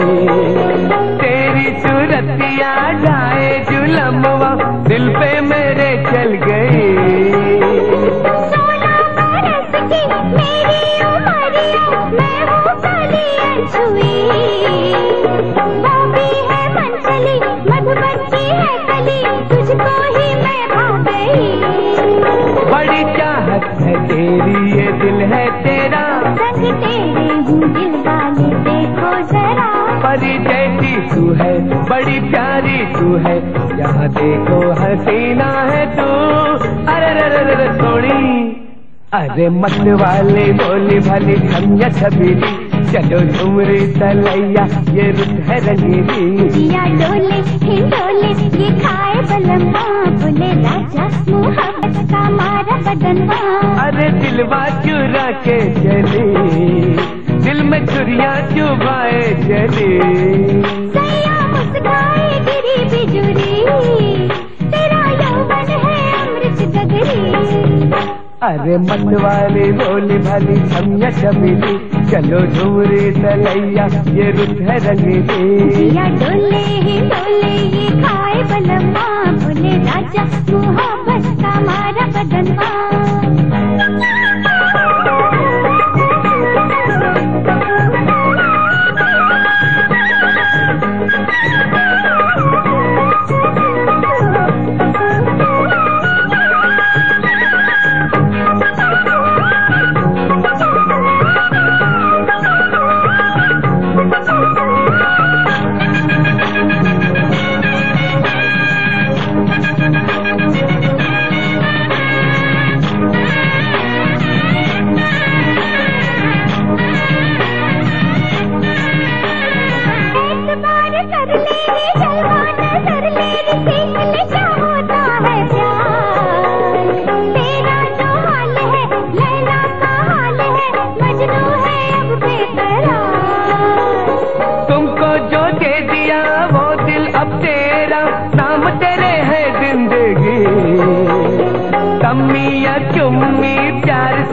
तेरी सूरतिया जाए जुलमवा दिल पे मेरे चल गए। 16 बरस की मेरी उमरिया, मैं हूँ कलियां छुई, वो भी है मनचली मधुबन की है कली, तुझको ही मैं भा गई। बड़ी चाहत है तेरी ये दिल है तेरा, संग तेरे हूँ दिल वाले देखो जरा। परी जैसी तू है बड़ी प्यारी तू है, यहाँ देखो हसीना है तू। अरे सोनी, अरे मत वाले बोली भली छमिया छबीली, चलो झुमरी तलैया ये रुत है रंगीली। जिया डोले हिंडोले ये खाए बलम्बा, बोले राजा मुहब्बत का मारा बदनमा। अरे दिलवा चुरा के चली, दिल में छुरियां चुभाए चली। सैया मुस्काए गिरी बिजुरी, तेरा यौवन है अमृत गगरी। अरे मत वाली बोली भली छमिया छबीली, चलो झुमरी तलैया ये रुत है रंगीली। जिया डोले हिंडोले ये खाए बलम्बा, बोले राजा मुहब्बत का मारा बदनमा।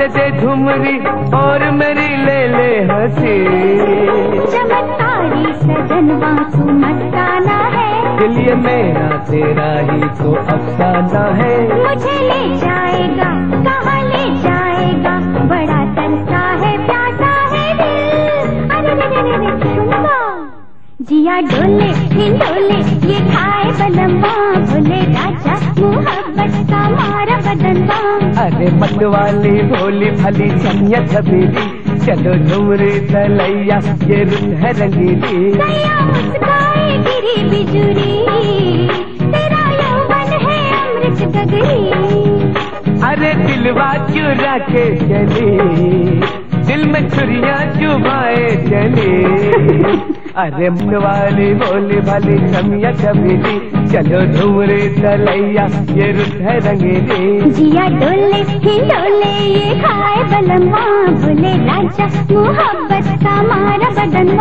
दे झुमरी और मेरी ले ले हंसी। चमत्कारी सजनवा तू मस्ताना है, दिल ये मेरा तेरा ही तो अफसाना है। मुझे ले जाएगा कहाँ ले जाएगा, बड़ा तरसा है प्यासा है दिल। अरे रे रे रे सुनवा, जिया डोले हिंडोले ये खाए बलम्बा, बोले राजा मोहब्बत का मारा बदनवा। अरे मत वाली भोली भली सैया छबीली, चलो झुमरी तलैया ये रुत है रंगीली। सैया मुस्काए गिरी बिजुरी, तेरा यौवन है अमृत गगरी। अरे दिलवा चुरा के चली, दिल में छुरियां चुभाए चली। अरे वाली बोली भली समिया छबीली, चलो झुमरी तलैया ये रुत है रंगीली। जिया डोले हिंडोले ये खाए बलम्बा, बोले राजा मोहब्बत का मारा बदनवा।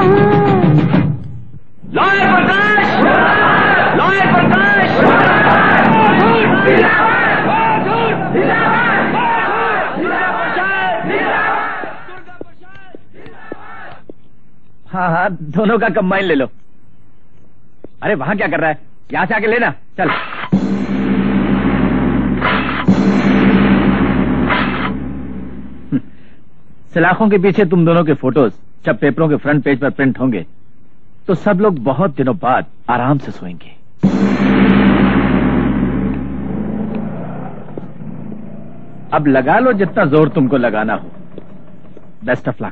Lawyer Prakash, lawyer Prakash. हाँ हाँ, दोनों का कंबाइन ले लो। अरे वहां क्या कर रहा है, यहां से आके लेना, चल। सलाखों के पीछे तुम दोनों के फोटोज जब पेपरों के फ्रंट पेज पर प्रिंट होंगे तो सब लोग बहुत दिनों बाद आराम से सोएंगे। अब लगा लो जितना जोर तुमको लगाना हो। Best of luck.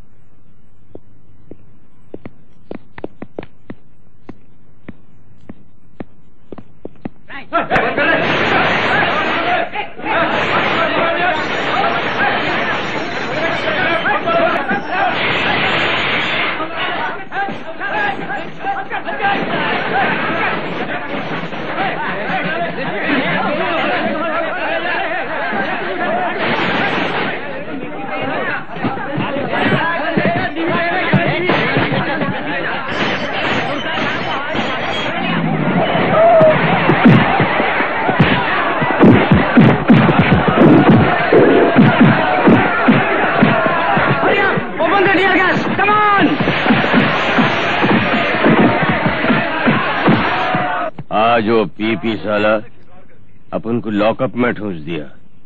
आज वो पीपी साला अपन को लॉकअप में ठूंस दिया।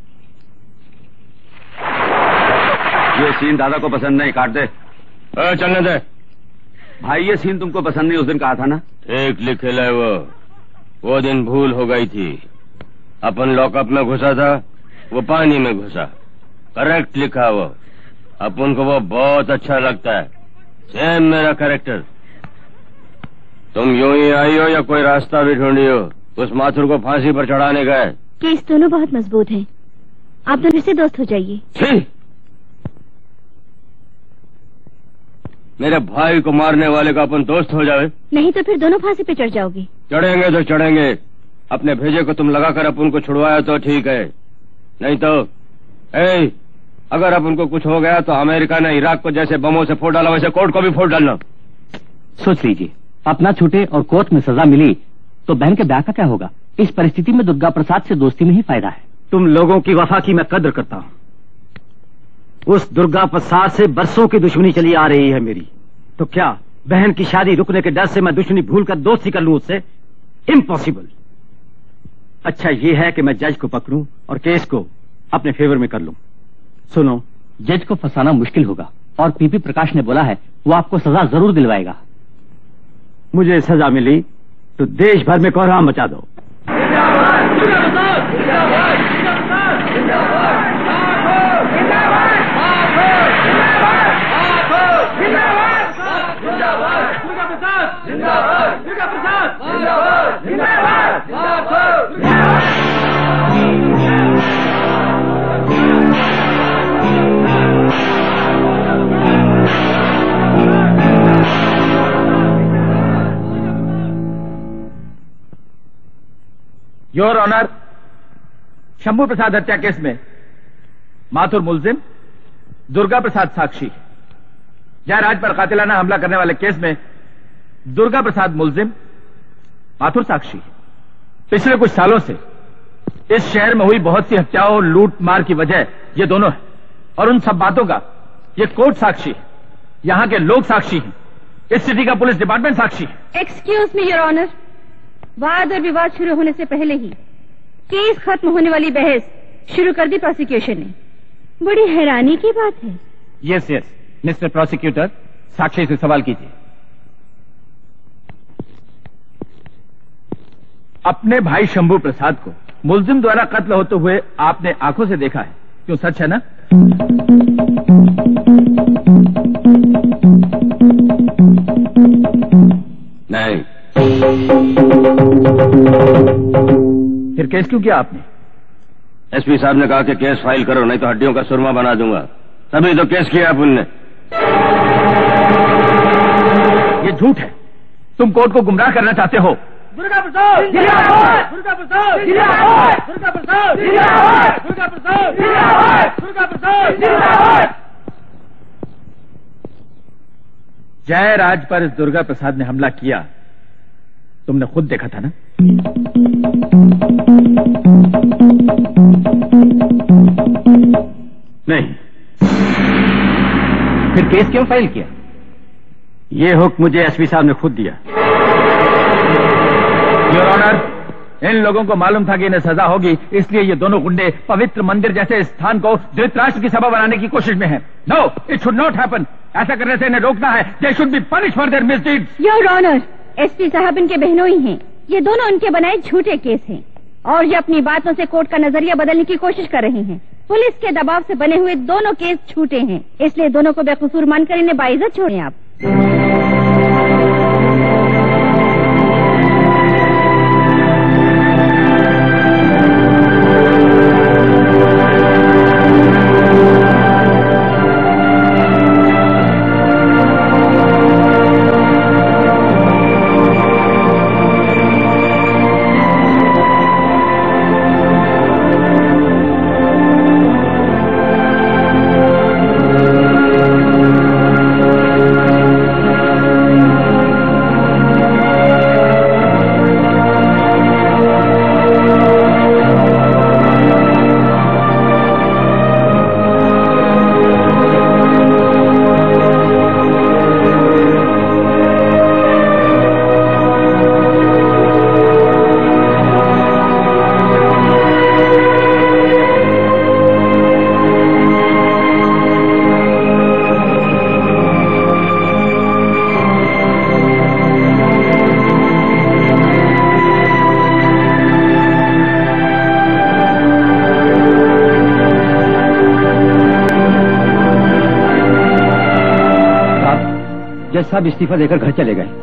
ये सीन दादा को पसंद नहीं, काट दे। चलने दे भाई, ये सीन तुमको पसंद नहीं, उस दिन कहा था ना। एक लिखे है वो दिन भूल हो गई थी। अपन लॉकअप में घुसा था, वो पानी में घुसा। करेक्ट लिखा वो। अपन को वो बहुत अच्छा लगता है, सेम मेरा कैरेक्टर। तुम यूं ही आई हो या कोई रास्ता भी ढूंढी हो? उस माथुर को फांसी पर चढ़ाने गए। केस दोनों बहुत मजबूत हैं, आप दोनों से दोस्त हो जाइए। छी! मेरे भाई को मारने वाले का अपन दोस्त हो जावे? नहीं तो फिर दोनों फांसी पे चढ़ जाओगे। चढ़ेंगे तो चढ़ेंगे। अपने भेजे को तुम लगाकर अपन को छुड़वाया तो ठीक है, नहीं तो अगर अपन को कुछ हो गया तो अमेरिका ने इराक को जैसे बमों से फोड़ डाला वैसे कोर्ट को भी फोड़ डालना। सोच लीजिए, अपना छूटे और कोर्ट में सजा मिली तो बहन के ब्याह का क्या होगा? इस परिस्थिति में दुर्गा प्रसाद से दोस्ती में ही फायदा है। तुम लोगों की वफा की मैं कद्र करता हूं। उस दुर्गा प्रसाद से बरसों की दुश्मनी चली आ रही है मेरी, तो क्या बहन की शादी रुकने के डर से मैं दुश्मनी भूलकर दोस्ती कर लूं उससे? इम्पॉसिबल। अच्छा ये है कि मैं जज को पकड़ूं और केस को अपने फेवर में कर लूं। सुनो, जज को फंसाना मुश्किल होगा और पीपी प्रकाश ने बोला है वो आपको सजा जरूर दिलवाएगा। मुझे सजा मिली तो देश भर में कोहराम मचा दो। योर ऑनर, शंभू प्रसाद हत्या केस में माथुर मुलजिम, दुर्गा प्रसाद साक्षी। जयराज पर कातिलाना हमला करने वाले केस में दुर्गा प्रसाद मुलजिम, माथुर साक्षी। पिछले कुछ सालों से इस शहर में हुई बहुत सी हत्याओं, लूट मार की वजह ये दोनों है। और उन सब बातों का ये कोर्ट साक्षी है, यहाँ के लोग साक्षी हैं, इस सिटी का पुलिस डिपार्टमेंट साक्षी है। एक्सक्यूज मी योर ऑनर, वाद और विवाद शुरू होने से पहले ही केस खत्म होने वाली बहस शुरू कर दी प्रोसिक्यूशन ने। बड़ी हैरानी की बात है। यस यस मिस्टर प्रोसिक्यूटर, साक्षी से सवाल कीजिए। अपने भाई शंभू प्रसाद को मुलजिम द्वारा कत्ल होते हुए आपने आंखों से देखा है, क्यों सच है ना? नहीं। फिर केस क्यों किया आपने? एसपी साहब ने कहा कि केस फाइल करो, नहीं तो हड्डियों का सुरमा बना दूंगा, तभी तो केस किया अपन ने। ये झूठ है, तुम कोर्ट को गुमराह करना चाहते हो। दुर्गा प्रसाद जिंदाबाद, दुर्गा प्रसाद जिंदाबाद, दुर्गा प्रसाद जिंदाबाद, दुर्गा प्रसाद जिंदाबाद, दुर्गा प्रसाद जिंदाबाद। जयराज पर इस दुर्गा प्रसाद ने हमला किया, तुमने खुद देखा था ना? नहीं। फिर केस क्यों फाइल किया? ये हुक्म मुझे एसपी साहब ने खुद दिया। योर ऑनर, इन लोगों को मालूम था कि इन्हें सजा होगी, इसलिए ये दोनों गुंडे पवित्र मंदिर जैसे स्थान को धृतराष्ट्र की सभा बनाने की कोशिश में हैं। No, it should not happen. ऐसा करने से इन्हें रोकना है। They should be punish for their misdeeds. Your honour, SP साहब इनके बहनोई हैं। ये दोनों उनके बनाए झूठे केस हैं और ये अपनी बातों से कोर्ट का नजरिया बदलने की कोशिश कर रहे हैं। पुलिस के दबाव से बने हुए दोनों केस झूठे हैं, इसलिए दोनों को बेकसूर मानकर इन्हें बाइज्जत छोड़ें आप। साहब इस्तीफा देकर घर चले गए।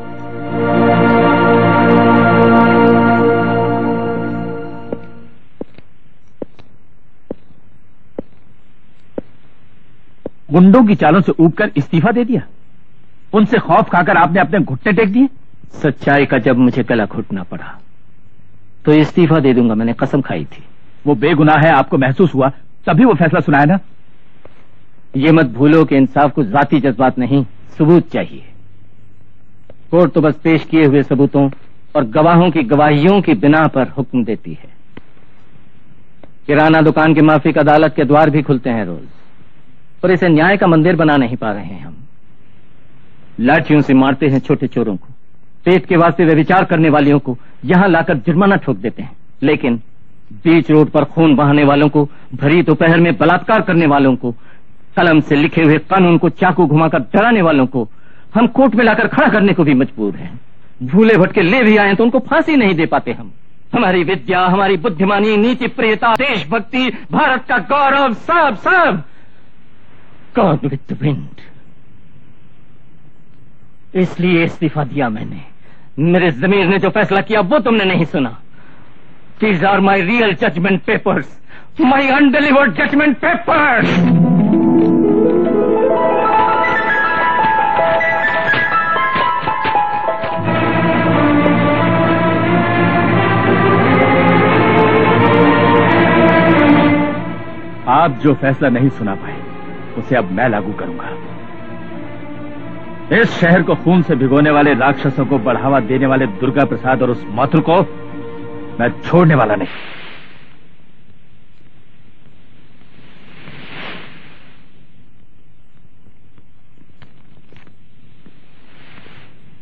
गुंडों की चालों से ऊबकर इस्तीफा दे दिया? उनसे खौफ खाकर आपने अपने घुटने टेक दिए? सच्चाई का जब मुझे गला घुटना पड़ा तो इस्तीफा दे दूंगा, मैंने कसम खाई थी। वो बेगुनाह है, आपको महसूस हुआ, तभी वो फैसला सुनाया ना। ये मत भूलो कि इंसाफ को जाती जज्बात नहीं, सबूत चाहिए। कोर्ट तो बस पेश किए हुए सबूतों और गवाहों की गवाहियों की बिना पर हुक्म देती है। किराना दुकान की माफिक अदालत के द्वार भी खुलते हैं रोज, पर इसे न्याय का मंदिर बना नहीं पा रहे हैं हम। लाठियों से मारते हैं छोटे चोरों को, पेट के वास्ते वे विचार करने वालियों को यहां लाकर जुर्माना ठोक देते हैं, लेकिन बीच रोड पर खून बहाने वालों को, भरी दोपहर में बलात्कार करने वालों को, कलम से लिखे हुए कानून को चाकू घुमाकर डराने वालों को हम कोर्ट में लाकर खड़ा करने को भी मजबूर हैं। भूले भटके ले भी आए तो उनको फांसी नहीं दे पाते हम। हमारी विद्या, हमारी बुद्धिमानी, नीति प्रियता, देशभक्ति, भारत का गौरव, सब सब गॉन विद द विंड। इसलिए इस्तीफा दिया मैंने। मेरे जमीर ने जो फैसला किया वो तुमने नहीं सुना। These are my real judgment papers, my undelivered judgment papers. आप जो फैसला नहीं सुना पाए उसे अब मैं लागू करूंगा। इस शहर को खून से भिगोने वाले राक्षसों को बढ़ावा देने वाले दुर्गा प्रसाद और उस माथुर को मैं छोड़ने वाला नहीं।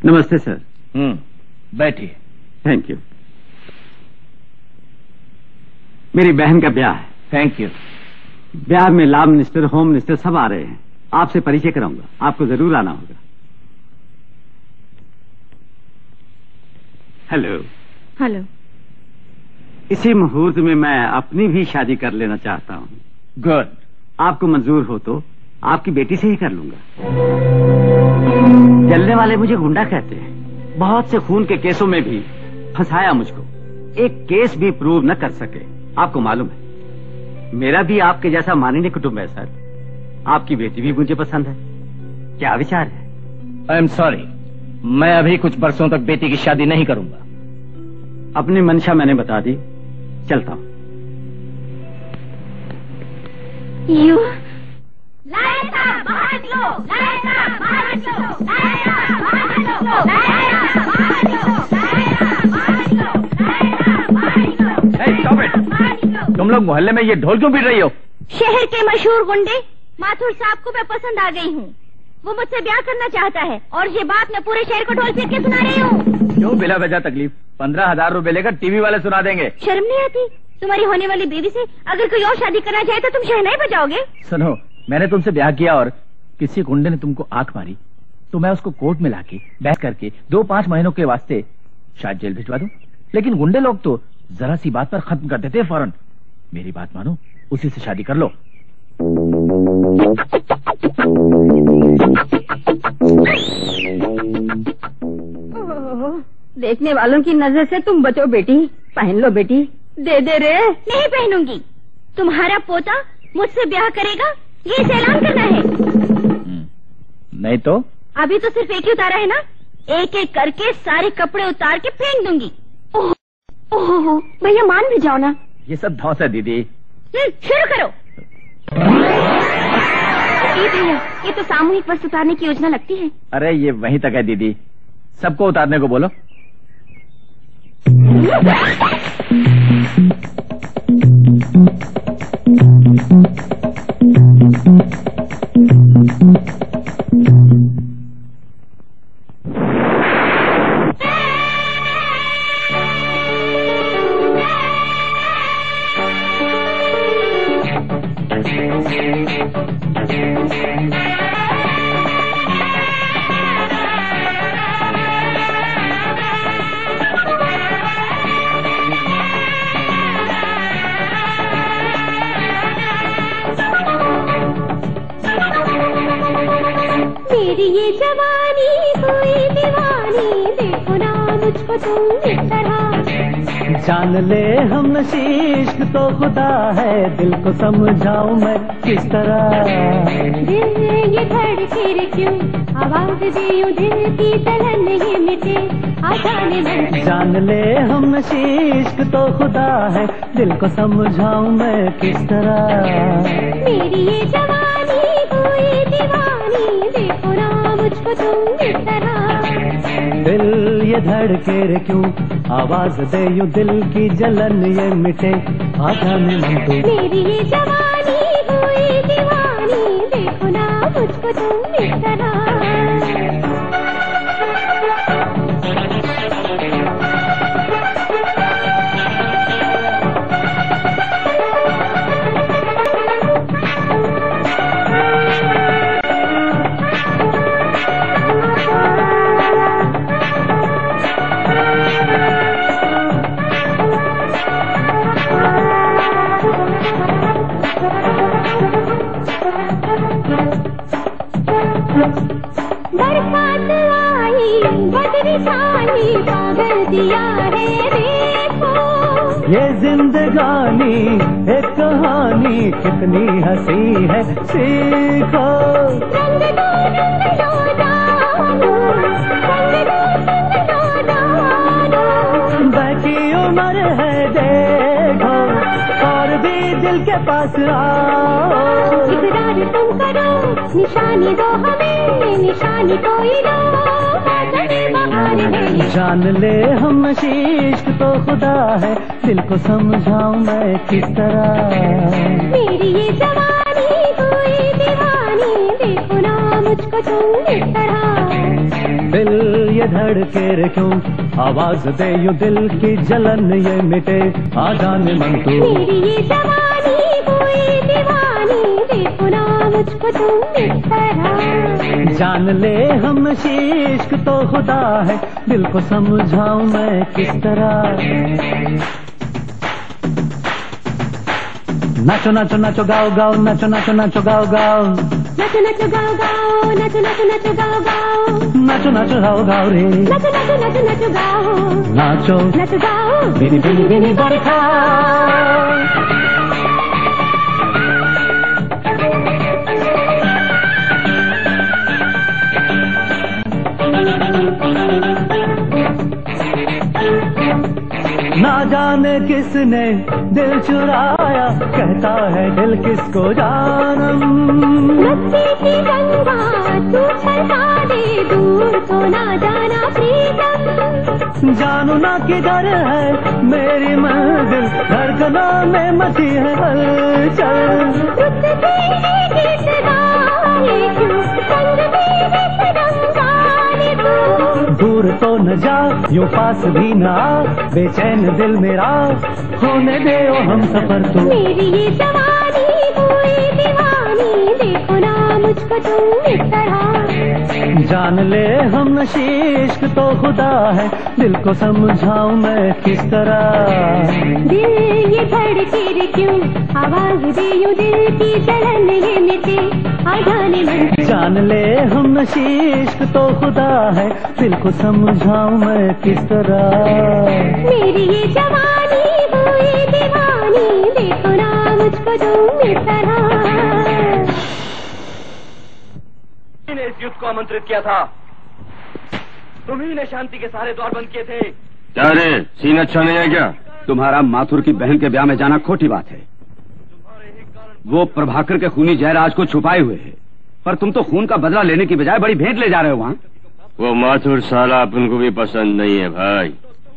नमस्ते सर। बैठिए। Thank you. मेरी बहन का ब्याह है। Thank you. ब्याह में लॉ मिनिस्टर, होम मिनिस्टर सब आ रहे हैं। आपसे परिचय कराऊंगा, आपको जरूर आना होगा। हेलो। हेलो। इसी मुहूर्त में मैं अपनी भी शादी कर लेना चाहता हूँ। गुड। आपको मंजूर हो तो आपकी बेटी से ही कर लूंगा। जलने वाले मुझे गुंडा कहते हैं। बहुत से खून के केसों में भी फंसाया मुझको, एक केस भी प्रूव न कर सके। आपको मालूम है मेरा भी आपके जैसा माननीय कुटुंब है सर। आपकी बेटी भी मुझे पसंद है। क्या विचार है? आई एम सॉरी, मैं अभी कुछ बरसों तक बेटी की शादी नहीं करूंगा। अपनी मंशा मैंने बता दी, चलता हूँ। यू तुम लोग मोहल्ले में ये ढोल क्यों पीट रही हो? शहर के मशहूर गुंडे माथुर साहब को मैं पसंद आ गई हूँ। वो मुझसे ब्याह करना चाहता है और ये बात मैं पूरे शहर को ढोल पीट के सुना रही हूँ। क्यों बिला वजह तकलीफ? 15,000 रुपए लेकर टीवी वाले सुना देंगे। शर्म नहीं आती? तुम्हारी होने वाली बेबी से अगर कोई और शादी करना चाहे तो तुम शहनाई बजाओगे? सुनो, मैंने तुमसे ब्याह किया और किसी गुंडे ने तुमको आंख मारी तो मैं उसको कोर्ट में लाके बहस करके 2-5 महीनों के वास्ते शायद जेल भिजवा दूं। लेकिन गुंडे लोग तो जरा सी बात पर खत्म कर देते हैं फौरन। मेरी बात मानो, उसी से शादी कर लो। देखने वालों की नजर से तुम बचो बेटी। पहन लो बेटी। दे दे रे। नहीं पहनूंगी। तुम्हारा पोता मुझसे ब्याह करेगा ये ऐलान करना है। नहीं तो? अभी तो सिर्फ एक ही उतारा है ना, एक एक करके सारे कपड़े उतार के फेंक दूंगी। ओहो भैया मान भी जाओ ना। ये सब धौंस है दीदी। शुरू करो। भैया ये तो सामूहिक वस्त्र उतारने की योजना लगती है। अरे ये वहीं तक है दीदी, सबको उतारने को बोलो। मेरी ये जवानी हुई दीवानी, देखो ना मुझको तुम इस तरह। जान ले हम नशीश्क तो खुदा है, दिल को समझाऊं मैं किस तरह। दिल ये धड़के रे क्यों, आवाज दे यूं दिल की तलन ये मिटे, आजाने मन। जान ले हम नशीश्क तो खुदा है, दिल को समझाऊं मैं किस तरह। मेरी ये जवानी हुई दीवानी, देखो ना मुझको तुम इस तरह। दिल ये धड़के रे क्यों, आवाज दे यूं दिल की जलन ये मिटे, आजाने मन तो। मेरी ये जवानी हुई दीवानी, देखो ना मुझको तुम इस तरह। बरसात आई बदरी छाई, पागल दिया है देखो। ये जिंदगानी एक कहानी कितनी हंसी है, सीखो। रंग दो जानो, रंग दो जानो। बाकी उम्र है देखो, और भी दिल के पास आओ। इकरार तुम करो, निशानी दो हमें, निशानी कोई लो, बहार है। जान ले हम नशीश्क तो खुदा है, दिल को समझाऊं मैं किस तरह। मेरी ये जवानी हुई दीवानी, देखो ना मुझको तुम इस तरह। दिल ये ये धड़के रे क्यों, आवाज दे यूं दिल की जलन ये मिटे, आ जाने मन तू। मेरी ये जवानी कोई दीवानी, देखो ना मुझको तुम इस तरह। जान ले हम इश्क तो खुदा है, दिल को समझाऊं मैं किस तरह। नाचो नाचो नाचो गाओ गाओ, नाचो नाचो नाचो गाओ गाओ, नाचो नाचो गाओ गाओ, नाचो नाचो नाचो गाओ गाओ, नाचो नाचो गाओ गाओ रे, नाचो नाचो नाचो नाचो गाओ, नाचो नाचो गाओ, बिनी बिनी बिनी बरखा। ना जाने किसने दिल चुराया, कहता है दिल किसको जानम। रस्सी की गंगा तू छलका दे, दूर तो ना जाना प्रीतम। जानू ना किधर है मेरी मंजिल, धड़कनों में मची है हलचल। रुत की सदाए क्यों, संग मेरे सनम गाने तू। दूर तो न जा यूं पास भी ना आ, बेचैन दिल मेरा होने दे ओ हम सफर तू। मेरी ये जवानी कोई दीवानी, देखो ना मुझको तुम इस तरह। जान ले हम नशीश्क तो खुदा है, दिल को समझाऊं मैं किस तरह। दिल ये धड़के रे क्यों, आवाज दे यूं दिल की जलन ये मिटे, आ जाने मन। जान ले हम नशीश्क तो खुदा है, दिल को समझाऊं मैं किस तरह। मेरी ये जवानी हुई दीवानी, देखो ना मुझको तुम इस तरह। ने इस युद्ध को आमंत्रित किया था, तुम्ही ने शांति के सारे द्वार बंद किए थे। क्या रे, सीन अच्छा नहीं है क्या? तुम्हारा माथुर की बहन के ब्याह में जाना खोटी बात है। वो प्रभाकर के खूनी जयराज को छुपाए हुए है, पर तुम तो खून का बदला लेने की बजाय बड़ी भेंट ले जा रहे हो वहाँ। वो माथुर साला अपन को भी पसंद नहीं है भाई।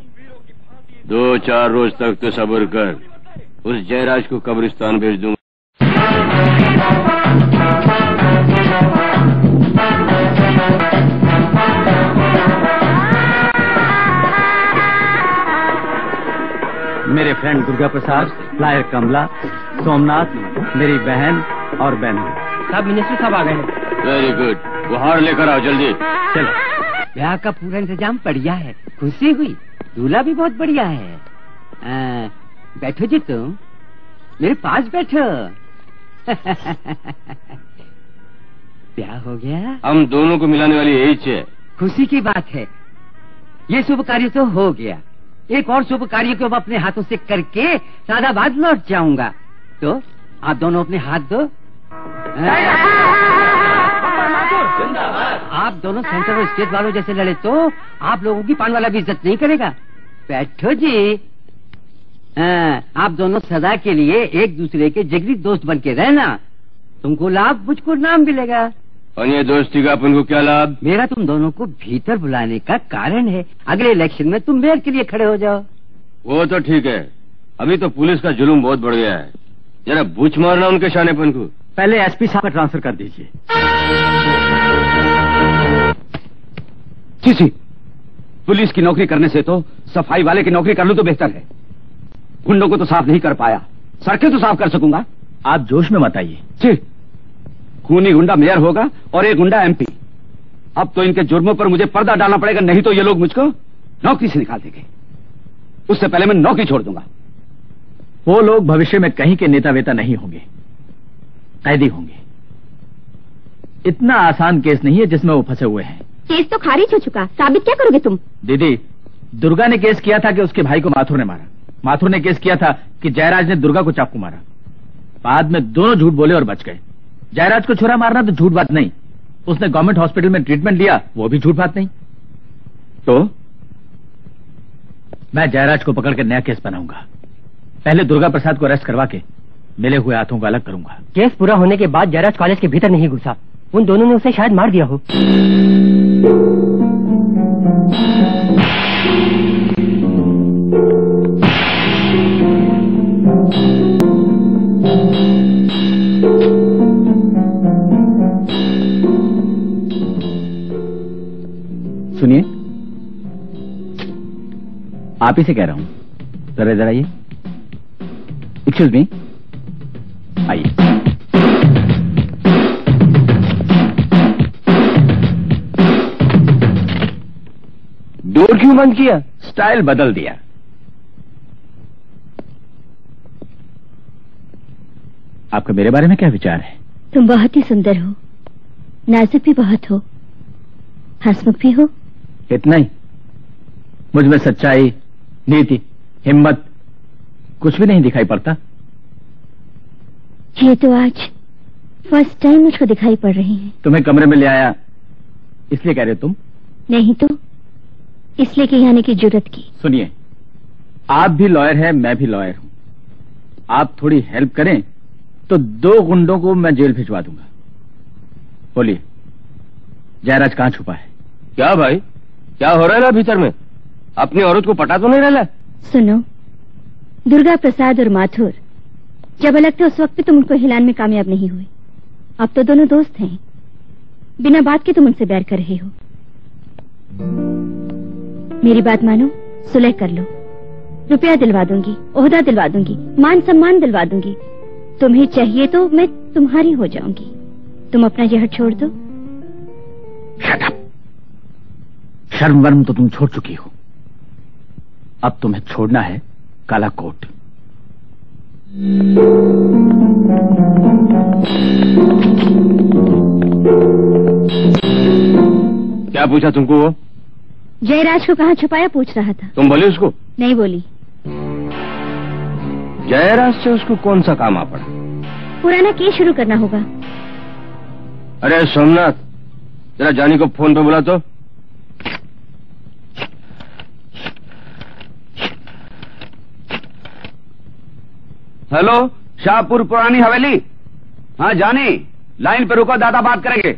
2-4 रोज तक तो सब्र कर, उस जयराज को कब्रिस्तान भेज दूंगा। मेरे फ्रेंड दुर्गा प्रसाद, लायर कमला, सोमनाथ, मेरी बहन और बहनों। सब मिनिस्टर साहब आ गए हैं। वेरी गुड, वो हार लेकर आओ जल्दी। चलो। ब्याह का पूरा इंतजाम बढ़िया है, खुशी हुई, दूल्हा भी बहुत बढ़िया है। बैठो जी तुम, मेरे पास बैठो। ब्याह हो गया? हम दोनों को मिलाने वाली यही है। खुशी की बात है। ये शुभ कार्य तो हो गया, एक और शुभ कार्य को अपने हाथों से करके सादाबाद लौट जाऊंगा। तो आप दोनों अपने हाथ दो। आप दोनों सेंटर और स्टेट वालों जैसे लड़े तो आप लोगों की पान वाला भी इज्जत नहीं करेगा। बैठो जी। आप दोनों सदा के लिए एक दूसरे के जिगरी दोस्त बन के रहना, तुमको लाभ, मुझको नाम मिलेगा। और ये दोस्ती का अपन को क्या लाभ? मेरा तुम दोनों को भीतर बुलाने का कारण है, अगले इलेक्शन में तुम मेयर के लिए खड़े हो जाओ। वो तो ठीक है, अभी तो पुलिस का जुलूम बहुत बढ़ गया है, जरा बूझ मारना उनके शानेपन को। पहले एसपी साहब का ट्रांसफर कर दीजिए। जी, पुलिस की नौकरी करने से तो सफाई वाले की नौकरी कर लूं तो बेहतर है। गुंडों को तो साफ नहीं कर पाया, सड़कें तो साफ कर सकूंगा। आप जोश में मत आइए। जी, खूनी गुंडा मेयर होगा और एक गुंडा एमपी। अब तो इनके जुर्मों पर मुझे पर्दा डालना पड़ेगा, नहीं तो ये लोग मुझको नौकरी से निकाल देंगे। उससे पहले मैं नौकरी छोड़ दूंगा। वो लोग भविष्य में कहीं के नेता वेता नहीं होंगे, कैदी होंगे। इतना आसान केस नहीं है जिसमें वो फंसे हुए हैं। केस तो खारिज हो चुका, साबित क्या करोगे तुम? दीदी, दुर्गा ने केस किया था कि उसके भाई को माथुर ने मारा। माथुर ने केस किया था कि जयराज ने दुर्गा को चाकू मारा। बाद में दोनों झूठ बोले और बच गए। जयराज को छुरा मारना तो झूठ बात नहीं, उसने गवर्नमेंट हॉस्पिटल में ट्रीटमेंट लिया, वो भी झूठ बात नहीं। तो मैं जयराज को पकड़ के नया केस बनाऊंगा। पहले दुर्गा प्रसाद को अरेस्ट करवा के मिले हुए हाथों को अलग करूंगा। केस पूरा होने के बाद जयराज कॉलेज के भीतर नहीं घुसा, उन दोनों ने उसे शायद मार दिया हो। सुनिए, आप ही से कह रहा हूं, जरा इधर आइए। एक्सक्यूज मी, आइए। डोर क्यों बंद किया? स्टाइल बदल दिया। आपका मेरे बारे में क्या विचार है? तुम बहुत ही सुंदर हो, नाजुक भी बहुत हो, हंसमुख भी हो। इतना ही? मुझ में सच्चाई, नीति, हिम्मत कुछ भी नहीं दिखाई पड़ता? ये तो आज फर्स्ट टाइम मुझको दिखाई पड़ रही है। तुम्हें कमरे में ले आया इसलिए कह रहे हो तुम? नहीं तो इसलिए कि आने की जरूरत की। सुनिए, आप भी लॉयर हैं, मैं भी लॉयर हूं। आप थोड़ी हेल्प करें तो 2 गुंडों को मैं जेल भिजवा दूंगा। बोलिए, जयराज कहां छुपा है? क्या भाई, क्या हो रहा है ना भीतर में? अपनी औरत को पटा तो नहीं रहा? सुनो, दुर्गा प्रसाद और माथुर जब अलग थे उस वक्त भी तुम उनको हिलाने में कामयाब नहीं हुए। अब तो दोनों दोस्त हैं, बिना बात के तुम उनसे बैर कर रहे हो। मेरी बात मानो, सुलह कर लो। रुपया दिलवा दूंगी, ओहदा दिलवा दूंगी, मान सम्मान दिलवा दूंगी। तुम्हें चाहिए तो मैं तुम्हारी हो जाऊंगी। तुम अपना जहर छोड़ दो। Shut up. शर्म वर्म तो तुम छोड़ चुकी हो, अब तुम्हें छोड़ना है काला कोट। क्या पूछा तुमको वो? जयराज को कहाँ छुपाया पूछ रहा था। तुम बोली उसको? नहीं बोली। जयराज से उसको कौन सा काम आ पड़ा? पुराना केस शुरू करना होगा। अरे सोमनाथ, जरा जानी को फोन पे बुला तो। हेलो, शाहपुर पुरानी हवेली। हाँ जानी, लाइन पे रुको, दादा बात करेंगे।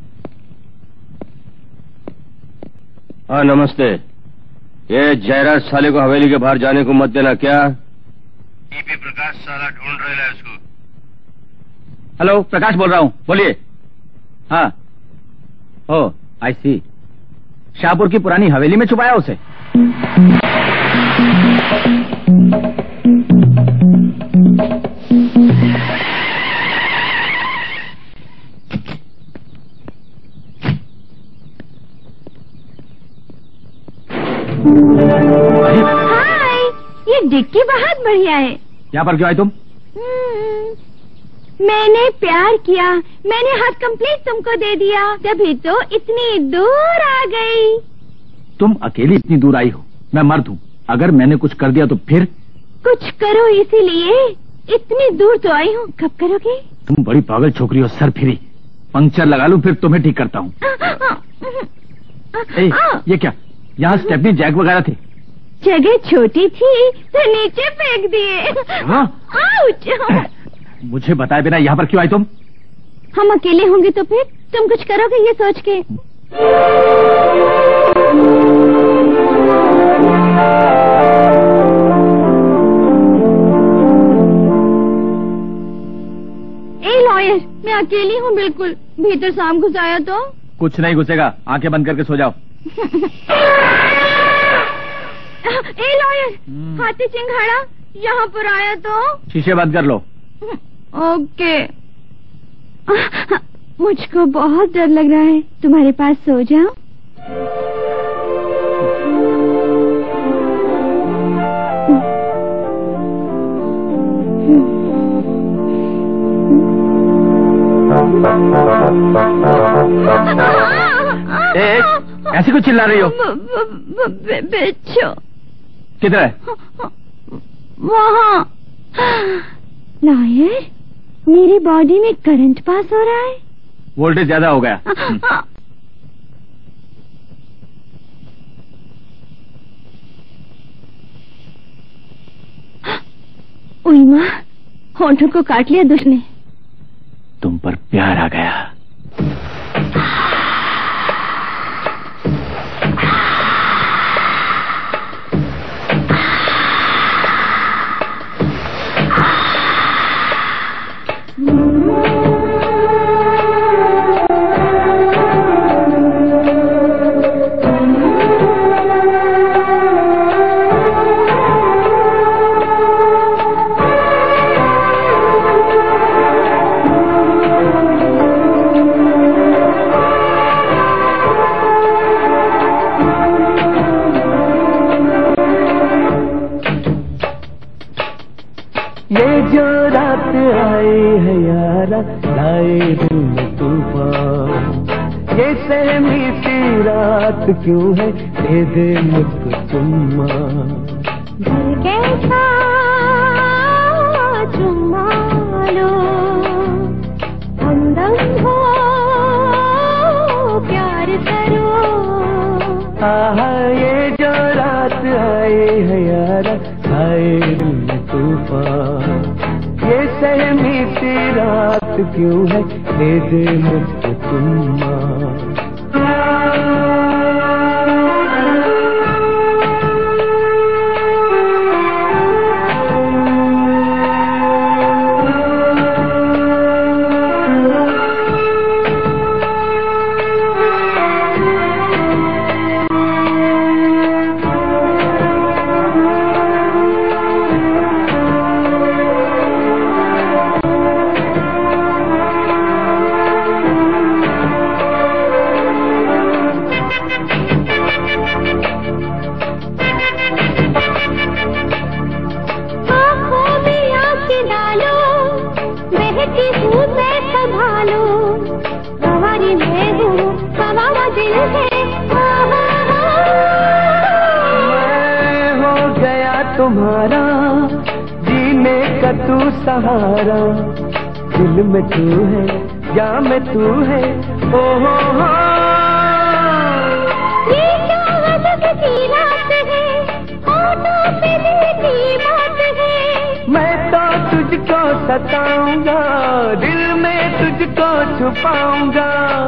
हाँ नमस्ते। ये जयराज साले को हवेली के बाहर जाने को मत देना। क्या टीपी प्रकाश साला ढूंढ रहे है उसको? हेलो, प्रकाश बोल रहा हूँ, बोलिए। हाँ, ओ आई सी। शाहपुर की पुरानी हवेली में छुपाया उसे? हाय, ये डिक्की बहुत बढ़िया है। यहाँ पर क्यों आई तुम? मैंने प्यार किया, मैंने हाथ कंप्लीट तुमको दे दिया, तभी तो इतनी दूर आ गई। तुम अकेली इतनी दूर आई हो, मैं मर्द हूँ। अगर मैंने कुछ कर दिया तो फिर? कुछ करो, इसीलिए इतनी दूर तो आई हूँ। कब करोगे? तुम बड़ी पागल छोकरी हो, सर फिरी। पंक्चर लगा लूं फिर तुम्हें ठीक करता हूँ। ये क्या, यहाँ स्टेपनी जैक वगैरह थे? जगह छोटी थी तो नीचे फेंक दिए। हाँ? आउच। मुझे बताए बिना यहाँ पर क्यों आई तुम? हम अकेले होंगे तो फिर तुम कुछ करोगे ये सोच के। ए लॉयर, मैं अकेली हूँ बिल्कुल। भीतर सांप घुस आया तो? कुछ नहीं घुसेगा, आंखें बंद करके सो जाओ। ए लॉयर, हाथी चिंगाड़ा यहाँ पर आया तो? शीशे बंद कर लो। ओके। मुझको बहुत डर लग रहा है, तुम्हारे पास सो जाओ। ऐसे क्यों चिल्ला रही हो? बिच्छू। किधर है? वहाँ। लॉयर, मेरी बॉडी में करंट पास हो रहा है। वोल्टेज ज्यादा हो गया। उई माँ, होंठों को काट लिया दुष्ट ने। तुम पर प्यार आ गया। ये जो रात आई है यारा लाए दिल में तूफान, ये सहमी सी रात क्यों है, दे दे मुझको चुम्मा। दिल कैसा चुम्मा लो, हमदम हो प्यार करो। आहा ये जो रात आई है यारा आए दिल में तूफान, ये सहमी सी रात क्यों है, दे दे मुझको चुम्मा। तुम्हारा जीने का तू सहारा, दिल में तू है या में तू है, ओ हो ये चाहत की रात है, होठों पे दिल की बात है। मैं तो तुझको सताऊंगा, दिल में तुझको छुपाऊंगा।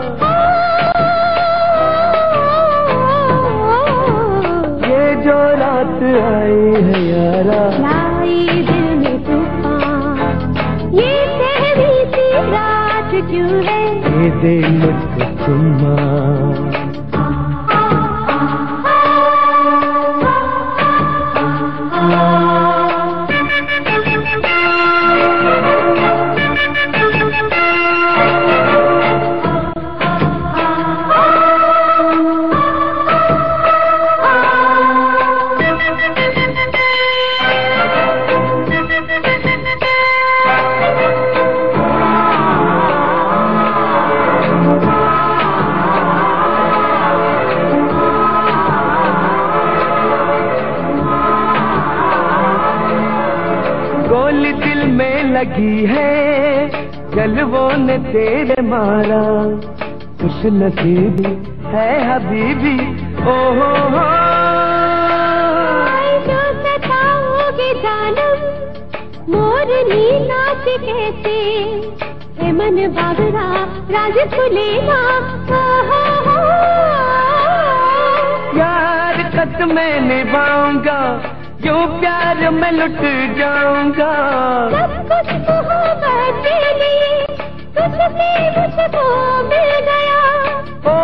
ये जो रात आई है यारा लाई दिल में तूफान, ये सहमी सी रात क्यों है, दे दे मुझको चुम्मा। लगी है जलवों ने तेरे मारा, खुश नसीबी है हबीबी, ओ हो जो सताओगे जानम मोरनी नाच कैसे, हे मन बाबरा राज खुलेगा, यार कद मैं निभाऊंगा, यूं प्यार में लुट जाऊंगा। सब कुछ मोहब्बत के लिए तुझसे मुझको मिल गया, ओ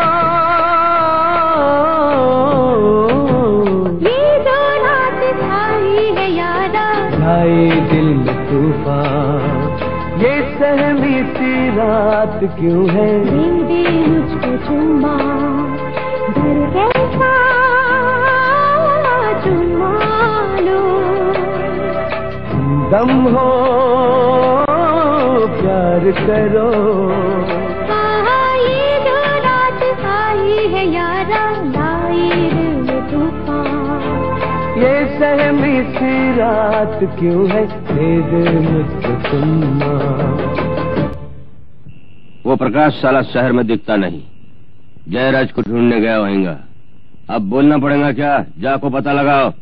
ये जो रात आई है यारा लाई दिल में तूफान, ये सहमी सी रात क्यों है, दे दे मुझको चुम्मा। डर कैसा चुम्मा लो, दम हो प्यार करो। ये जो रात आई है यारा लाई दिल में तूफान, ये सहमी सी रात क्यों है, दे दे मुझको चुम्मा। वो प्रकाश साला शहर में दिखता नहीं, जयराज को ढूंढने गया होगा। अब बोलना पड़ेगा क्या, जाको पता लगाओ।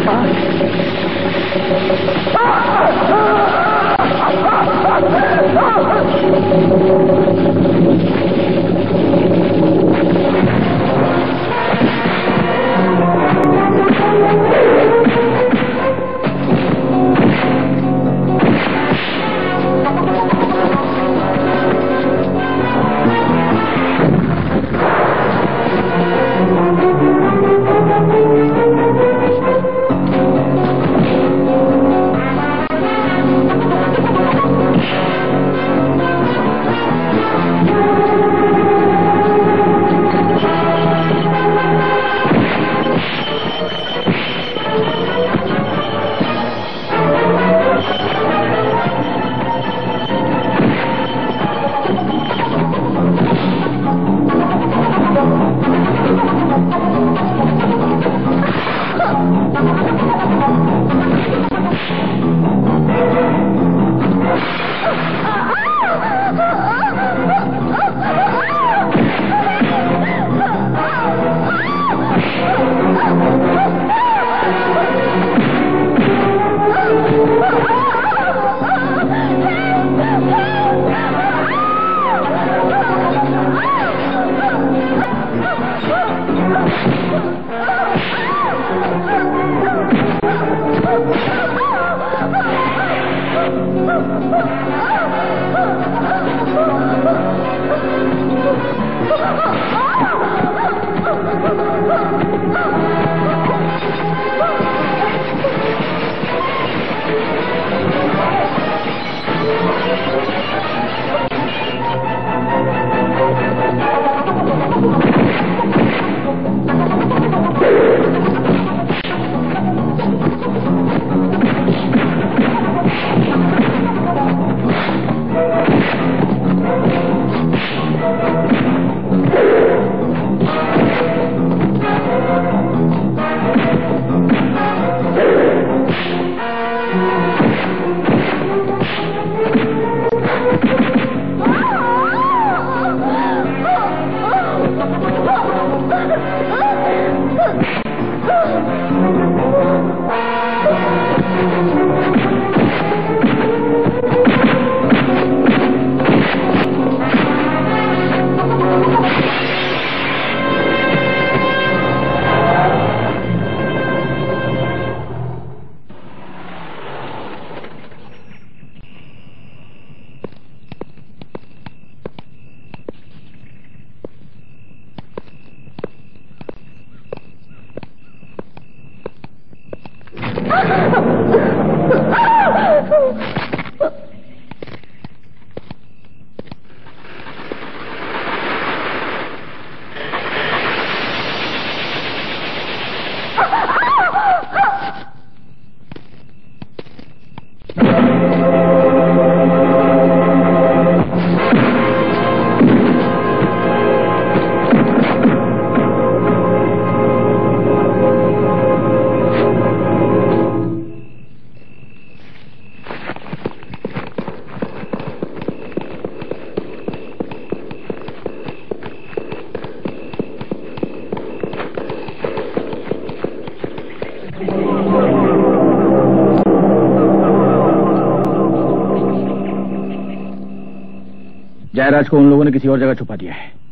जयराज को उन लोगों ने किसी और जगह छुपा दिया है।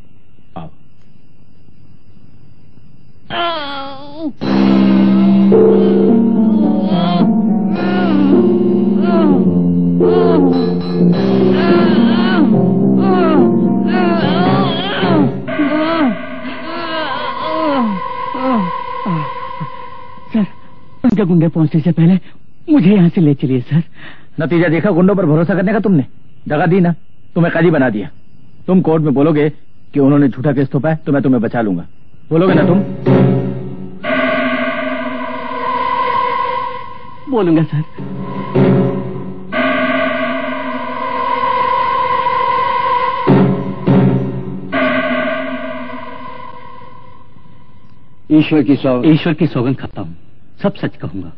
आओ। सर, उनके गुंडे पहुंचने से पहले मुझे यहाँ से ले चलिए सर। नतीजा देखा गुंडों पर भरोसा करने का तुमने? जगह दी ना, तुम्हें कैदी बना दिया। तुम कोर्ट में बोलोगे कि उन्होंने झूठा केस थोपा है तो मैं तुम्हें बचा लूंगा, बोलोगे ना तुम? बोलूंगा सर। ईश्वर की सौगंध खाता हूँ, सब सच कहूंगा।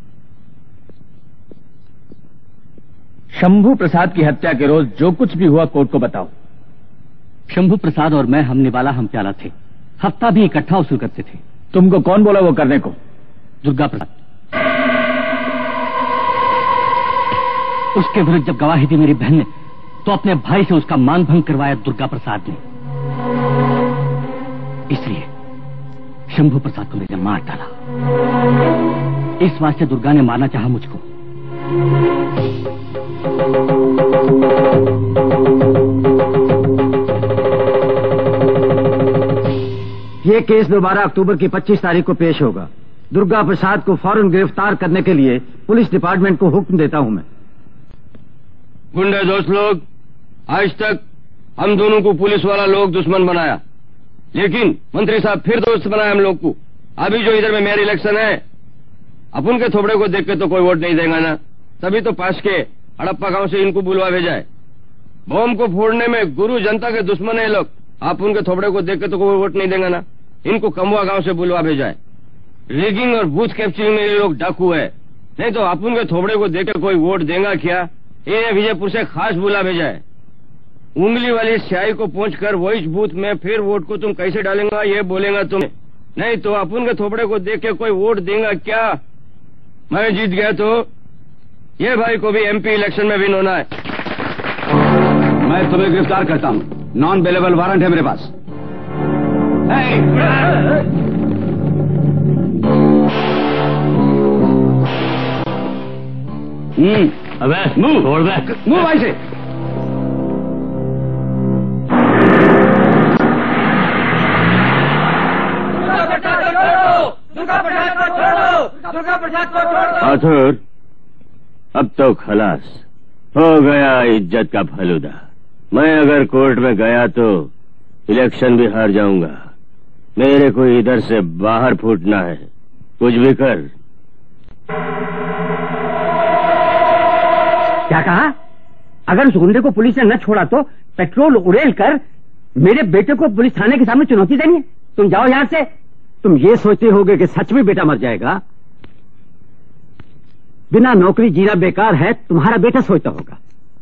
शंभू प्रसाद की हत्या के रोज जो कुछ भी हुआ कोर्ट को बताओ। शंभू प्रसाद और मैं हम निवाला हम प्याला थे, हफ्ता भी इकट्ठा वसूल करते थे। तुमको कौन बोला वो करने को? दुर्गा प्रसाद। उसके विरुद्ध जब गवाही दी मेरी बहन ने तो अपने भाई से उसका मान भंग करवाया दुर्गा प्रसाद ने। इसलिए शंभू प्रसाद को मैंने मार डाला। इस वास्ते दुर्गा ने मारना चाहा मुझको। ये केस दोबारा अक्टूबर की 25 तारीख को पेश होगा। दुर्गा प्रसाद को फौरन गिरफ्तार करने के लिए पुलिस डिपार्टमेंट को हुक्म देता हूं मैं। गुंडे दोस्त लोग, आज तक हम दोनों को पुलिस वाला लोग दुश्मन बनाया, लेकिन मंत्री साहब फिर दोस्त बनाए हम लोग को। अभी जो इधर में मेयर इलेक्शन है, अपन के थोबड़े को देख के तो कोई वोट नहीं देगा ना, तभी तो पास के हड़प्पा गांव से इनको बुलवा भेजा है। बॉम्ब को फोड़ने में गुरु जनता के दुश्मन है लोग। आप उनके थोबड़े को देख के तो कोई वोट नहीं देगा ना, इनको कमुआ गांव से बुलवा भेजा है। रिगिंग और बूथ कैप्चरिंग में ये लोग डाकू है, नहीं तो आप उनके थोबड़े को देख के कोई वोट देगा क्या। ये विजयपुर से खास बुला भेजा है। उंगली वाली स्याही को पहुंचकर वही बूथ में फिर वोट को तुम कैसे डालेगा ये बोलेगा तुम, नहीं तो अपन के थोपड़े को देख के कोई वोट देगा क्या। मैं जीत गया तो ये भाई को भी एमपी इलेक्शन में विन होना है। मैं तुम्हें गिरफ्तार करता हूं, नॉन बेलेबल वारंट है मेरे पास। अबे मुंह छोड़ दे, मुंह भाई से। आथुर, अब तो खलास हो गया इज्जत का फलूदा। मैं अगर कोर्ट में गया तो इलेक्शन भी हार जाऊंगा। मेरे को इधर से बाहर फूटना है, कुछ भी कर। क्या कहा? अगर उस गुंडे को पुलिस ने न छोड़ा तो पेट्रोल उड़ेल कर मेरे बेटे को पुलिस थाने के सामने चुनौती देनी है। तुम जाओ यहां से। तुम ये सोचते होगे कि सच में बेटा मर जाएगा। बिना नौकरी जीना बेकार है, तुम्हारा बेटा सोचता होगा।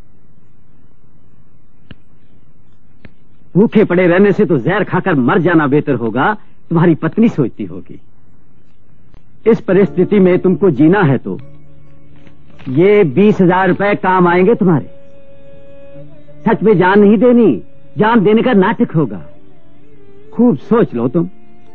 भूखे पड़े रहने से तो जहर खाकर मर जाना बेहतर होगा, तुम्हारी पत्नी सोचती होगी। इस परिस्थिति में तुमको जीना है तो ये 20,000 रुपए काम आएंगे तुम्हारे। सच में जान नहीं देनी, जान देने का नाटक होगा। खूब सोच लो तुम।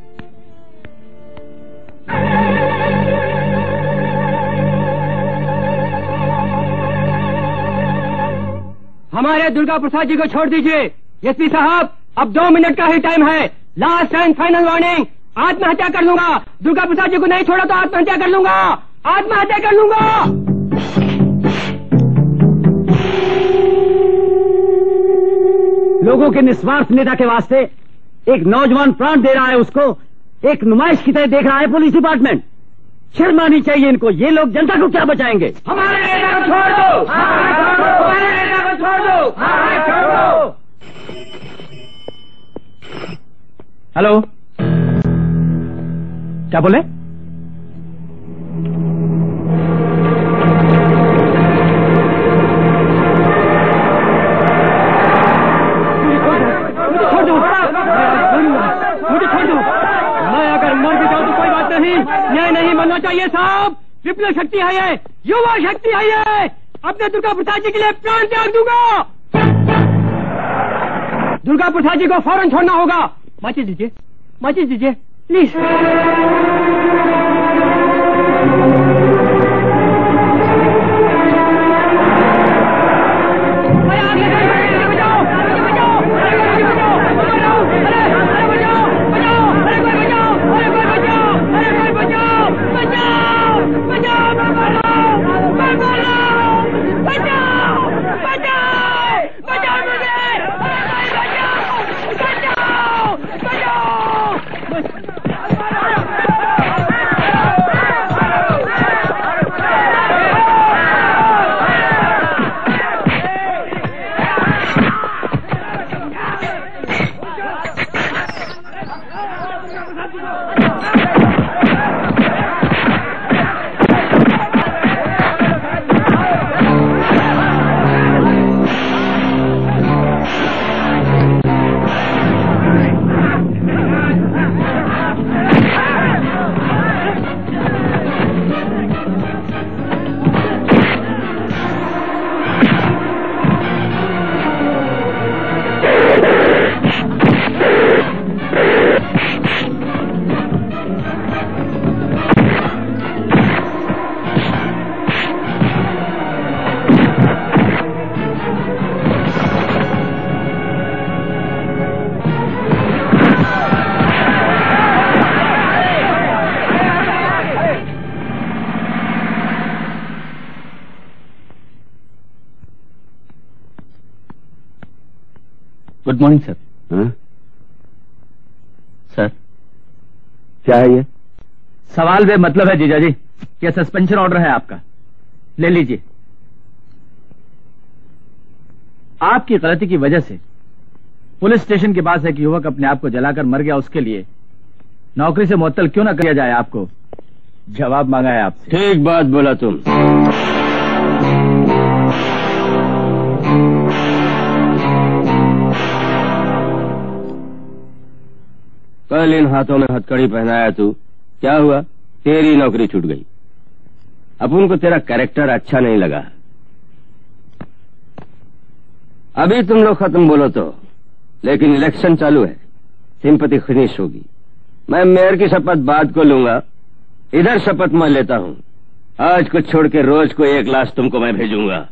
हमारे दुर्गा प्रसाद जी को छोड़ दीजिए। एसपी साहब, अब 2 मिनट का ही टाइम है। लास्ट एंड फाइनल वार्निंग, आत्महत्या कर लूंगा। दुर्गा प्रसाद जी को नहीं छोड़ा तो आत्महत्या कर लूंगा, आत्महत्या कर लूंगा। लोगों के निस्वार्थ नेता के वास्ते एक नौजवान प्राण दे रहा है, उसको एक नुमाइश की तरह देख रहा है पुलिस डिपार्टमेंट। शर्म आनी चाहिए इनको। ये लोग जनता को क्या बचाएंगे? हमारे नेता को छोड़ दो, हमारे नेता को छोड़ दो, छोड़ दो। हेलो, क्या बोले? न्याय नहीं मानना चाहिए साहब। विप्लव शक्ति है ये, युवा शक्ति है ये। अपने दुर्गा प्रसाद जी के लिए प्राण त्याग दूंगा। दुर्गा प्रसाद जी को फौरन छोड़ना होगा। माचिस दीजिए, माचिस दीजिए प्लीज। Good morning sir. हाँ? सर क्या है ये? सवाल बे मतलब है जीजा जी, यह सस्पेंशन ऑर्डर है आपका, ले लीजिए। आपकी गलती की वजह से पुलिस स्टेशन के पास एक युवक अपने आप को जलाकर मर गया, उसके लिए नौकरी से मुअत्तल क्यों ना किया जाए? आपको जवाब मांगा है आपसे। ठीक बात बोला तुम। कल इन हाथों में हथकड़ी पहनाया तू, क्या हुआ? तेरी नौकरी छूट गई। अपन को तेरा कैरेक्टर अच्छा नहीं लगा। अभी तुम लोग खत्म बोलो तो, लेकिन इलेक्शन चालू है, सिंपैथी फिनिश होगी। मैं मेयर की शपथ बाद को लूंगा, इधर शपथ मैं लेता हूँ। आज को छोड़ के रोज को 1 लाश तुमको मैं भेजूंगा।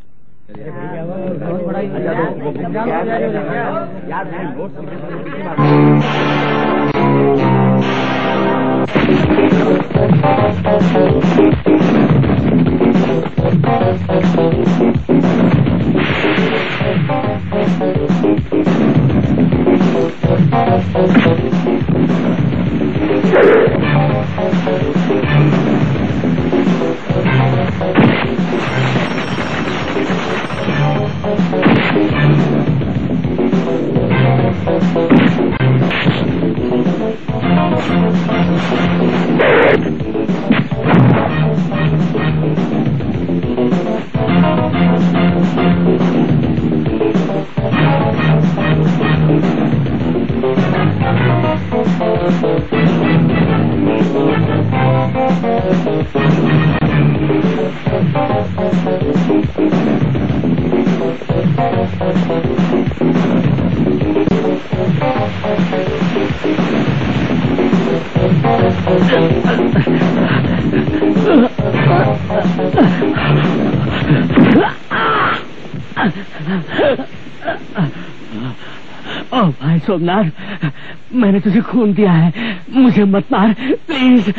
ओ भाई सोमनाथ, मैंने तुझे खून दिया है, मुझे मत मार प्लीज।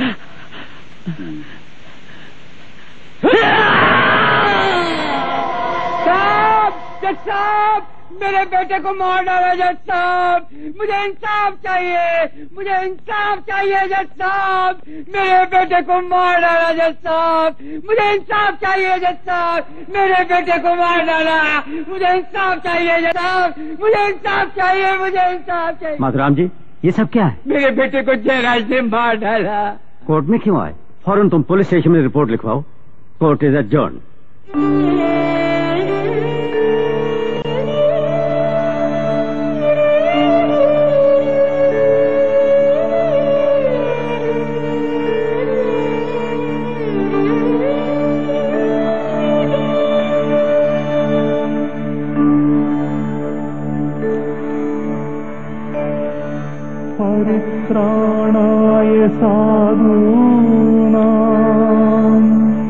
साहब, मेरे बेटे को मार डाला जज साहब, मुझे इंसाफ चाहिए, मुझे इंसाफ चाहिए जज साहब, मेरे बेटे को मार डाला जज साहब, मुझे इंसाफ चाहिए जज साहब, मेरे बेटे को मार डाला, मुझे इंसाफ चाहिए जज साहब, मुझे इंसाफ चाहिए, मुझे इंसाफ चाहिए। माधुराम जी, ये सब क्या है? मेरे बेटे को जयराज से मार डाला। कोर्ट में क्यों आए? फौरन तुम पुलिस स्टेशन में रिपोर्ट लिखवाओ। Court is adjourned. परित्राणाय साधूनां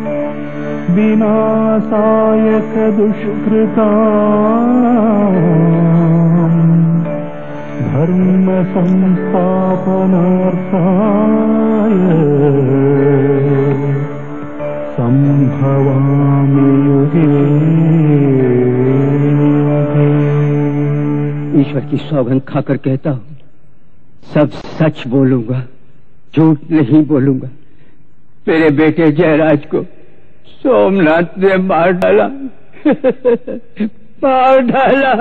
विनाशाय दुष्कृतां धर्म संस्थापनार्थाय संभवामि युगे। ईश्वर की सौगंध खाकर कहता हूँ, सब सच बोलूंगा, झूठ नहीं बोलूंगा। मेरे बेटे जयराज को सोमनाथ ने मार डाला, मार डाला।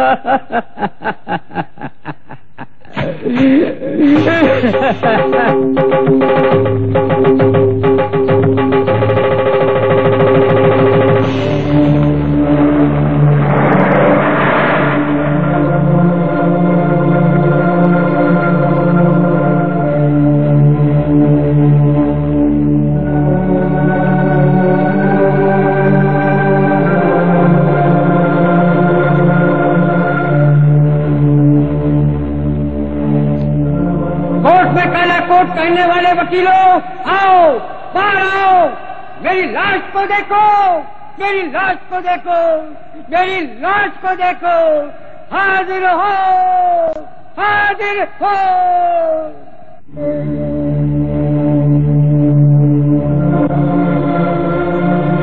कहने वाले वकीलों, आओ, बाहर आओ, मेरी लाश को देखो, मेरी लाश को देखो, मेरी लाश को देखो, हाजिर हो, हाजिर हो।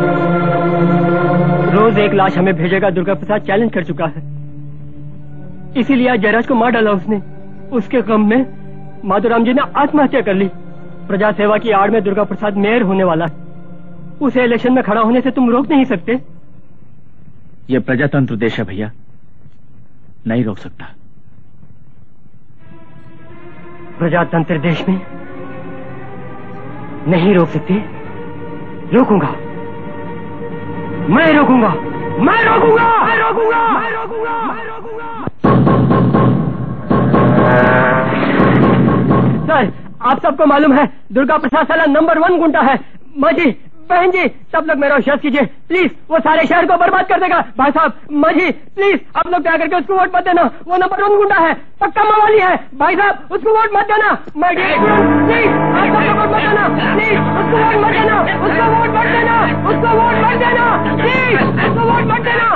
रोज एक लाश हमें भेजेगा, दुर्गा प्रसाद चैलेंज कर चुका है। इसीलिए आज जयराज को मार डाला उसने। उसके गम में माधोराम जी ने आत्महत्या कर ली। प्रजा सेवा की आड़ में दुर्गा प्रसाद मेयर होने वाला है। उसे इलेक्शन में खड़ा होने से तुम रोक नहीं सकते। ये प्रजातंत्र देश है भैया, नहीं रोक सकता। प्रजातंत्र देश में नहीं रोक सकते? रोकूंगा, मैं रोकूंगा, मैं रोकूंगा, मैं रोकूंगा, मैं रोकूंगा, मैं रोकूंगा। सर, आप सबको मालूम है दुर्गा प्रसाद साला नंबर 1 गुंडा है। माँ जी, बहन जी, सब लोग मेरा विश्वास कीजिए प्लीज। वो सारे शहर को बर्बाद कर देगा। भाई साहब, माँ जी प्लीज आप लोग क्या करके उसको वोट मत देना। वो नंबर 1 गुंडा है, पक्का मवाली है। भाई साहब उसको वोट मत देना। मैं प्लीज आप सब लोग वोट मत देना। प्लीज उसको वोट मत देना, उसको वोट मत देना, उसको वोट मत देना, प्लीज उसको वोट मत देना।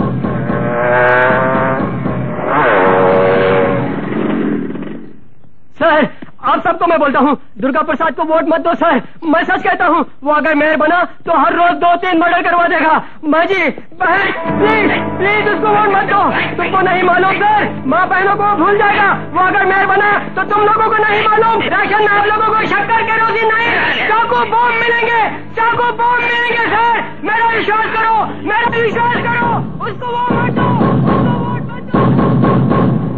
सर, आप सबको मैं बोलता हूँ दुर्गा प्रसाद को वोट मत दो सर। मैं सच कहता हूँ, वो अगर मेयर बना तो हर रोज 2-3 मर्डर करवा देगा। माँ जी, बहन, प्लीज प्लीज उसको वोट मत दो। तुमको नहीं मालूम सर, माँ बहनों को भूल जाएगा। वो अगर मेयर बना तो तुम लोगों को नहीं मालूम, राशन में लोगों को शक्कर केरोसिन नहीं, चाकू बम मिलेंगे, चाकू बम मिलेंगे सर। मेरा विश्वास करो, मेरा विश्वास करो। उसको वोट मत दो, उसको वोट मत दो।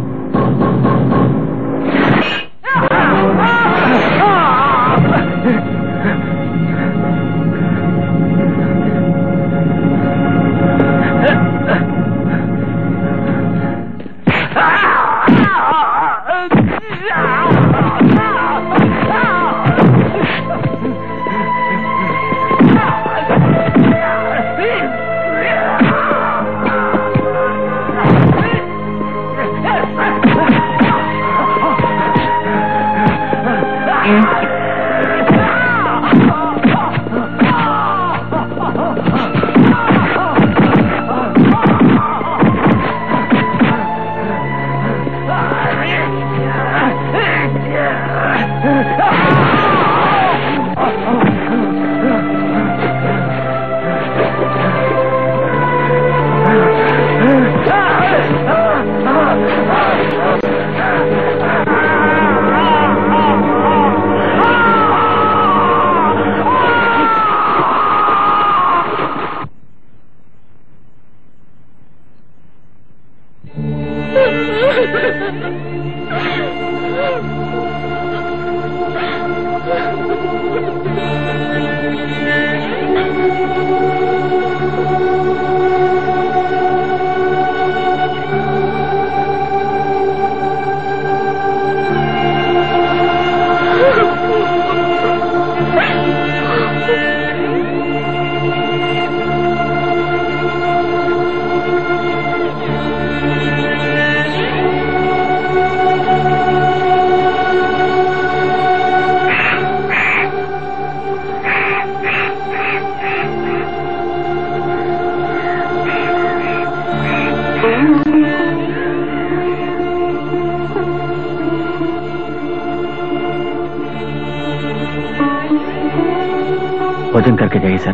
भोजन करके जाइए सर,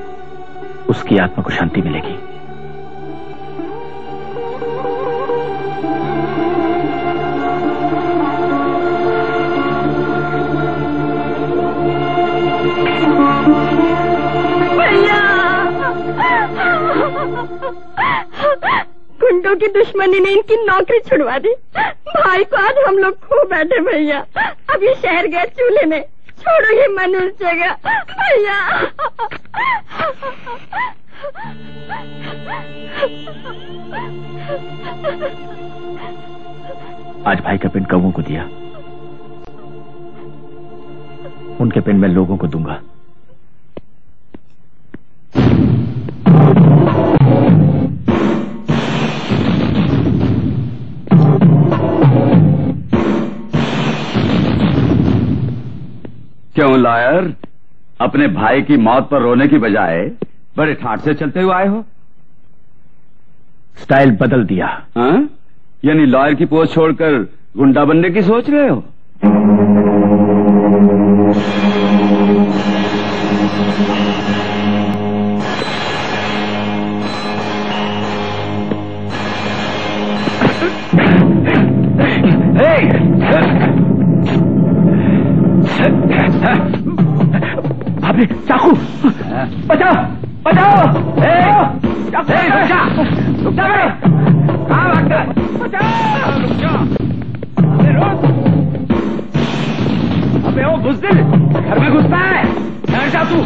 उसकी आत्मा को शांति मिलेगी। गुंडों की दुश्मनी ने इनकी नौकरी छुड़वा दी। भाई को आज हम लोग खो बैठे भैया। अब ये शहर गए चूल्हे में, छोड़ो ये मनुष्य जगह भैया। आज भाई का पिंड कौवों को दिया, उनके पिंड में लोगों को दूंगा। क्यों लायर, अपने भाई की मौत पर रोने की बजाय बड़े ठाठ से चलते हुए आए हो? स्टाइल बदल दिया। हाँ? यानी लॉयर की पोस्ट छोड़कर गुंडा बनने की सोच रहे हो? बाप रे, चाकू! बचाओ, बचाओ! रुक जा, रुक जा! कहाँ भागता है? बचाओ! रुक जा! अबे रुक! अबे वो बुज़दिल, घर में घुसता है। बैठ जा तू।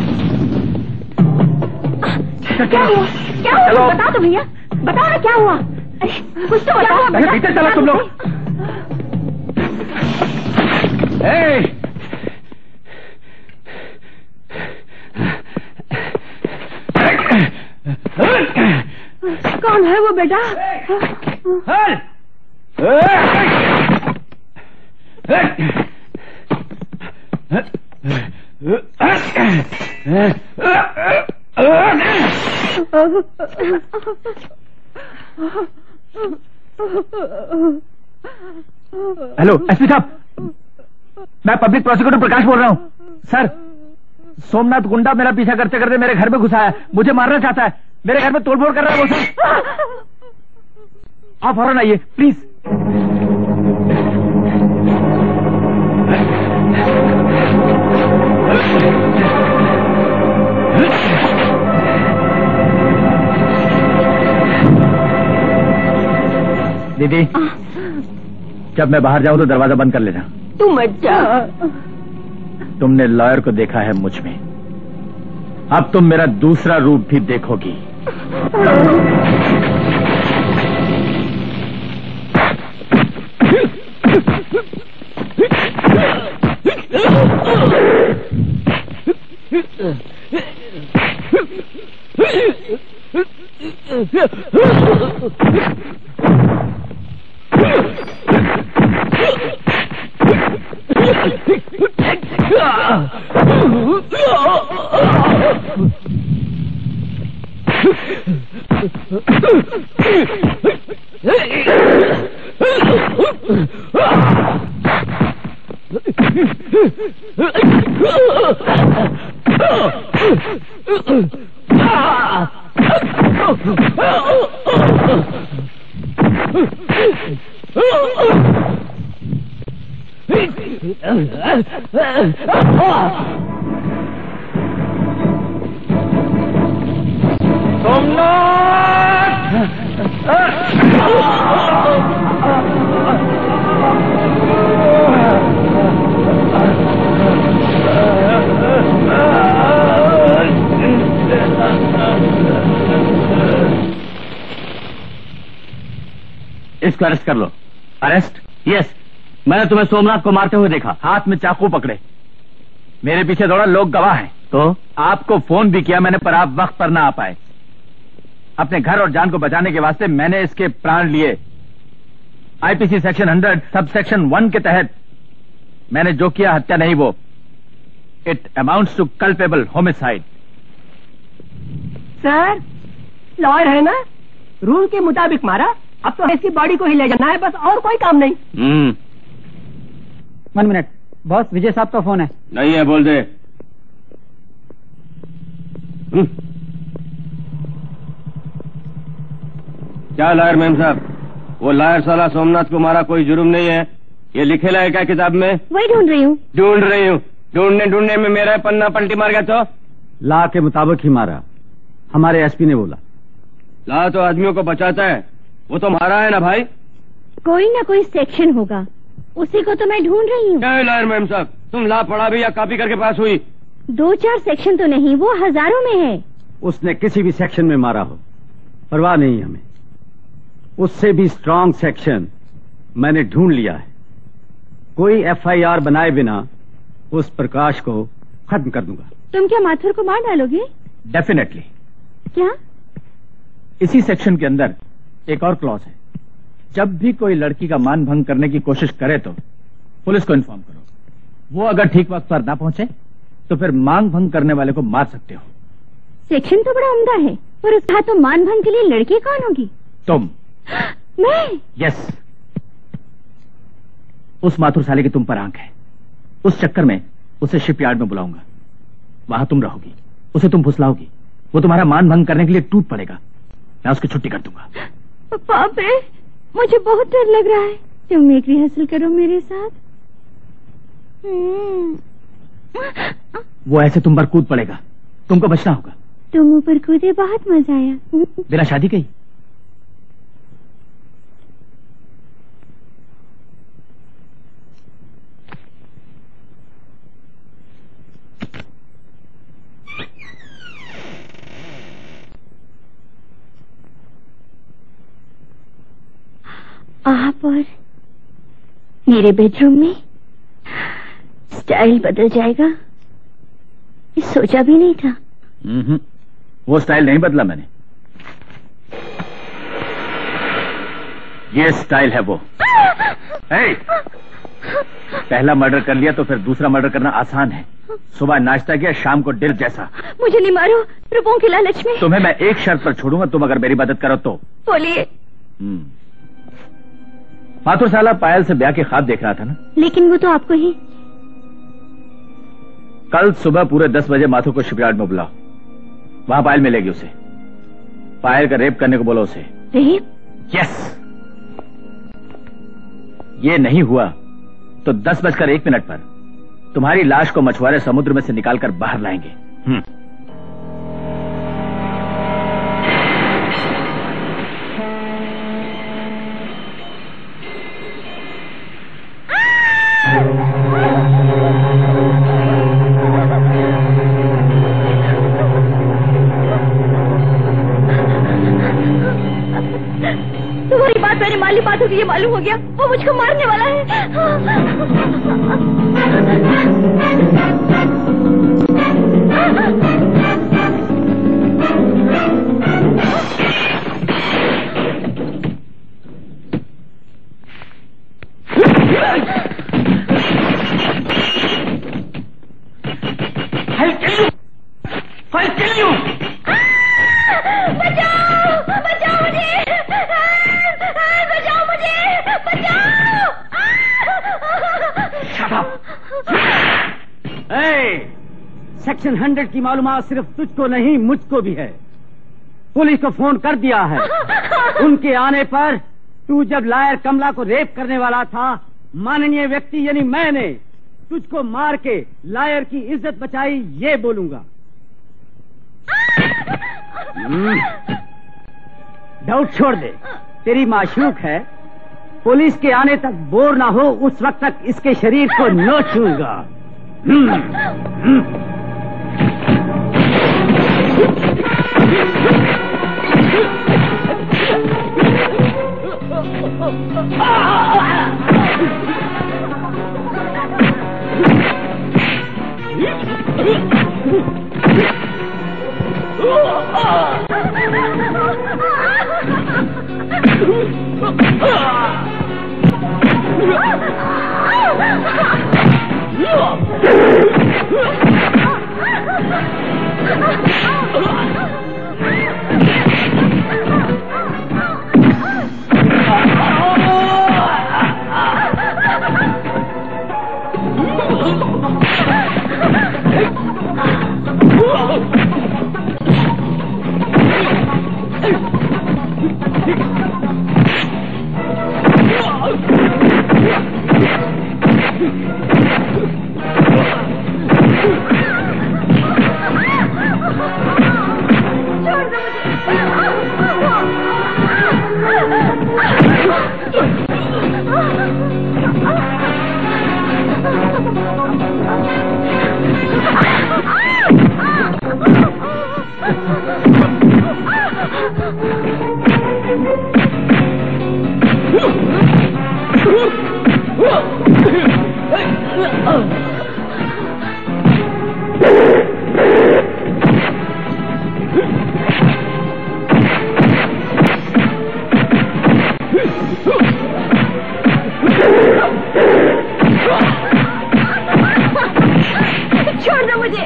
क्या हुआ? क्या हुआ? बता दो भैया, बताओ ना क्या हुआ? कुछ तो बताओ। पहले भीतर चलो तुम लोग। कौन है वो बेटा? हेलो एसपी साहब, मैं पब्लिक प्रोसिक्यूटर प्रकाश बोल रहा हूँ। सर, सोमनाथ गुंडा मेरा पीछा करते करते मेरे घर में घुसा है, मुझे मारना चाहता है, मेरे घर में तोड़फोड़ कर रहा है वो सर। आप फौरन आइए प्लीज। दीदी, जब मैं बाहर जाऊं तो दरवाजा बंद कर लेना। तू मत जा। तुमने लॉयर को देखा है मुझ में, अब तुम मेरा दूसरा रूप भी देखोगी। इसको अरेस्ट कर लो। अरेस्ट? यस। मैंने तुम्हें सोमनाथ को मारते हुए देखा, हाथ में चाकू पकड़े, मेरे पीछे दौड़ा, लोग गवाह हैं। तो आपको फोन भी किया मैंने, पर आप वक्त पर ना आ पाए। अपने घर और जान को बचाने के वास्ते मैंने इसके प्राण लिए। आईपीसी सेक्शन 100 सब सेक्शन 1 के तहत मैंने जो किया हत्या नहीं, वो it amounts to culpable homicide. Sir, lawyer है ना, रूल के मुताबिक मारा, अब तो इसकी बॉडी को ही ले जाना है बस, और कोई काम नहीं। 1 मिनट, बॉस विजय साहब का फोन है। नहीं है, बोल दे। क्या लायर मैम साहब, वो लायर साला सोमनाथ को मारा कोई जुर्म नहीं है, ये लिखे लाए क्या किताब में? वही ढूंढ रही हूँ। ढूंढ रही हूँ, ढूंढने में मेरा पन्ना पलटी मार गया तो? ला के मुताबिक ही मारा, हमारे एसपी ने बोला। ला तो आदमियों को बचाता है, वो तो मारा है ना भाई। कोई ना कोई सेक्शन होगा, उसी को तो मैं ढूंढ रही हूँ। क्या लायर मैम साहब, तुम ला पढ़ा भी या कॉपी करके पास हुई? 2-4 सेक्शन तो नहीं, वो हजारों में है। उसने किसी भी सेक्शन में मारा हो, परवाह नहीं हमें, उससे भी स्ट्रांग सेक्शन मैंने ढूंढ लिया है। कोई एफआईआर बनाए बिना उस प्रकाश को खत्म कर दूंगा। तुम क्या माथुर को मार डालोगे? डेफिनेटली। क्या? इसी सेक्शन के अंदर एक और क्लॉज है, जब भी कोई लड़की का मान भंग करने की कोशिश करे तो पुलिस को इन्फॉर्म करो, वो अगर ठीक वक्त पर ना पहुंचे तो फिर मांग भंग करने वाले को मार सकते हो। सेक्शन तो बड़ा उम्दा है, पर उसका हाथ तो मान भंग के लिए लड़की कौन होगी? तुम। मैं? यस। उस माथुर साले की तुम पर आंख है, उस चक्कर में उसे शिपयार्ड में बुलाऊंगा, वहां तुम रहोगी, उसे तुम फुसलाओगी, वो तुम्हारा मान भंग करने के लिए टूट पड़ेगा, मैं उसकी छुट्टी कर दूंगा। बाप रे, मुझे बहुत डर लग रहा है। तुम एक रिहर्सल करो मेरे साथ। वो ऐसे तुम पर कूद पड़ेगा, तुमको बचना होगा। तुम ऊपर कूदे, बहुत मजा आया। बिना शादी के ही। आप और मेरे बेडरूम में स्टाइल बदल जाएगा, सोचा भी नहीं था। वो स्टाइल नहीं बदला मैंने, ये स्टाइल है वो। पहला मर्डर कर लिया तो फिर दूसरा मर्डर करना आसान है। सुबह नाश्ता किया, शाम को डिनर जैसा। मुझे नहीं मारो, रुपयों की लालच में। तुम्हें मैं एक शर्त पर छोड़ूंगा, तुम अगर मेरी मदद करो तो। बोलिए। माथुर साला पायल से ब्याह के ख्वाब देख रहा था ना। लेकिन वो तो आपको ही। कल सुबह पूरे 10 बजे माथुर को शिपयार्ड में बुलाओ, वहां पायल मिलेगी उसे। पायल का रेप करने को बोलो उसे। रेप? यस। ये नहीं हुआ तो 10:01 पर तुम्हारी लाश को मछुआरे समुद्र में से निकालकर बाहर लाएंगे। तुम्हारी बात मैंने माली बात होगी, ये मालूम हो गया। वो मुझको मारने वाला है। I'll kill you! I'll kill you! बचाओ! बचाओ मुझे! बचाओ मुझे! बचाओ! Shut up! सेक्शन 100 की मालूमात सिर्फ तुझको नहीं मुझको भी है। पुलिस को फोन कर दिया है। उनके आने पर तू जब लायर कमला को रेप करने वाला था, माननीय व्यक्ति यानी मैंने तुझको मार के लायर की इज्जत बचाई, ये बोलूंगा। डाउट छोड़ दे, तेरी माशूक है। पुलिस के आने तक बोर ना हो, उस वक्त तक इसके शरीर को नोचूंगा। छोड़ दो मुझे।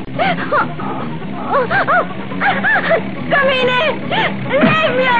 कमीने, leave me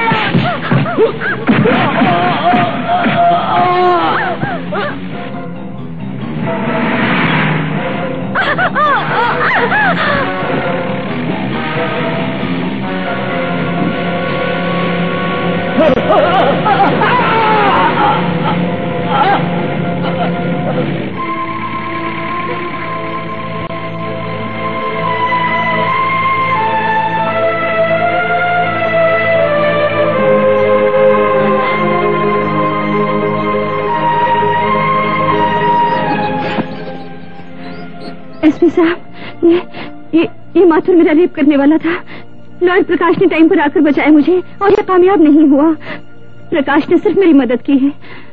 एसपी साहब, ये माथुर मेरा रेप करने वाला था। लॉयर प्रकाश ने टाइम पर आकर बचाया मुझे और ये कामयाब नहीं हुआ। प्रकाश ने सिर्फ मेरी मदद की है।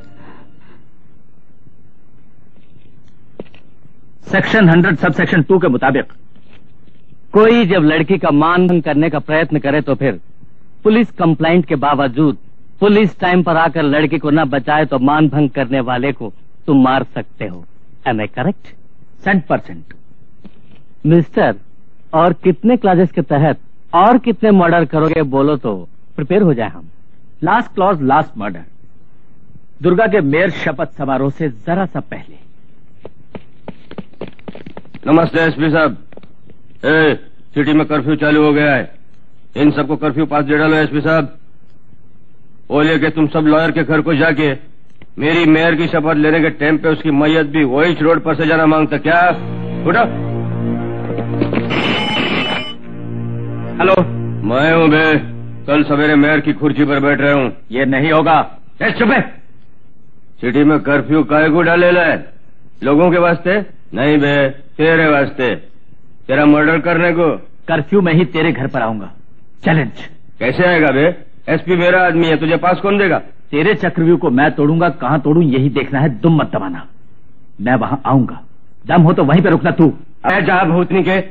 सेक्शन 100 सब सेक्शन 2 के मुताबिक कोई जब लड़की का मानभंग करने का प्रयत्न करे तो फिर पुलिस कंप्लेंट के बावजूद पुलिस टाइम पर आकर लड़की को न बचाए तो मानभंग करने वाले को तुम मार सकते हो। एम आई करेक्ट? 100%। मिस्टर, और कितने क्लासेस के तहत और कितने मर्डर करोगे बोलो तो प्रिपेयर हो जाए हम। Last clause last murder. Durga के मेयर शपथ समारोह से जरा सा पहले। नमस्ते एसपी साहब। सिटी में कर्फ्यू चालू हो गया है, इन सबको कर्फ्यू पास दे डालो एसपी साहब। वो लेके तुम सब लॉयर के घर को जाके मेरी मेयर की शपथ लेने के टाइम पे उसकी मैयत भी वही रोड पर से जाना मांगता क्या? उठो। हेलो, मैं हूँ बे, कल सवेरे मेयर की कुर्सी पर बैठ रहा हूँ। ये नहीं होगा। चुप है। सिटी में कर्फ्यू काहे को डाले है? लोगों के वास्ते नहीं बे, तेरे वास्ते, तेरा मर्डर करने को। कर्फ्यू में ही तेरे घर पर आऊंगा। चैलेंज। कैसे आएगा बे? एसपी मेरा आदमी है, तुझे पास कौन देगा? तेरे चक्रव्यूह को मैं तोड़ूंगा, कहां तोड़ूं यही देखना है, दुम मत दबाना। मैं वहां आऊंगा, दम हो तो वहीं पे रुकना तू। जहां भूतनी के।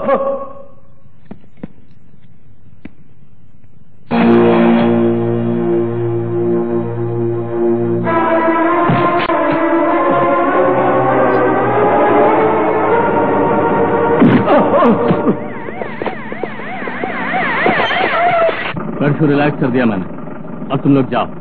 कर्फ्यू रिलैक्स कर दिया मैंने, अब तुम लोग जाओ।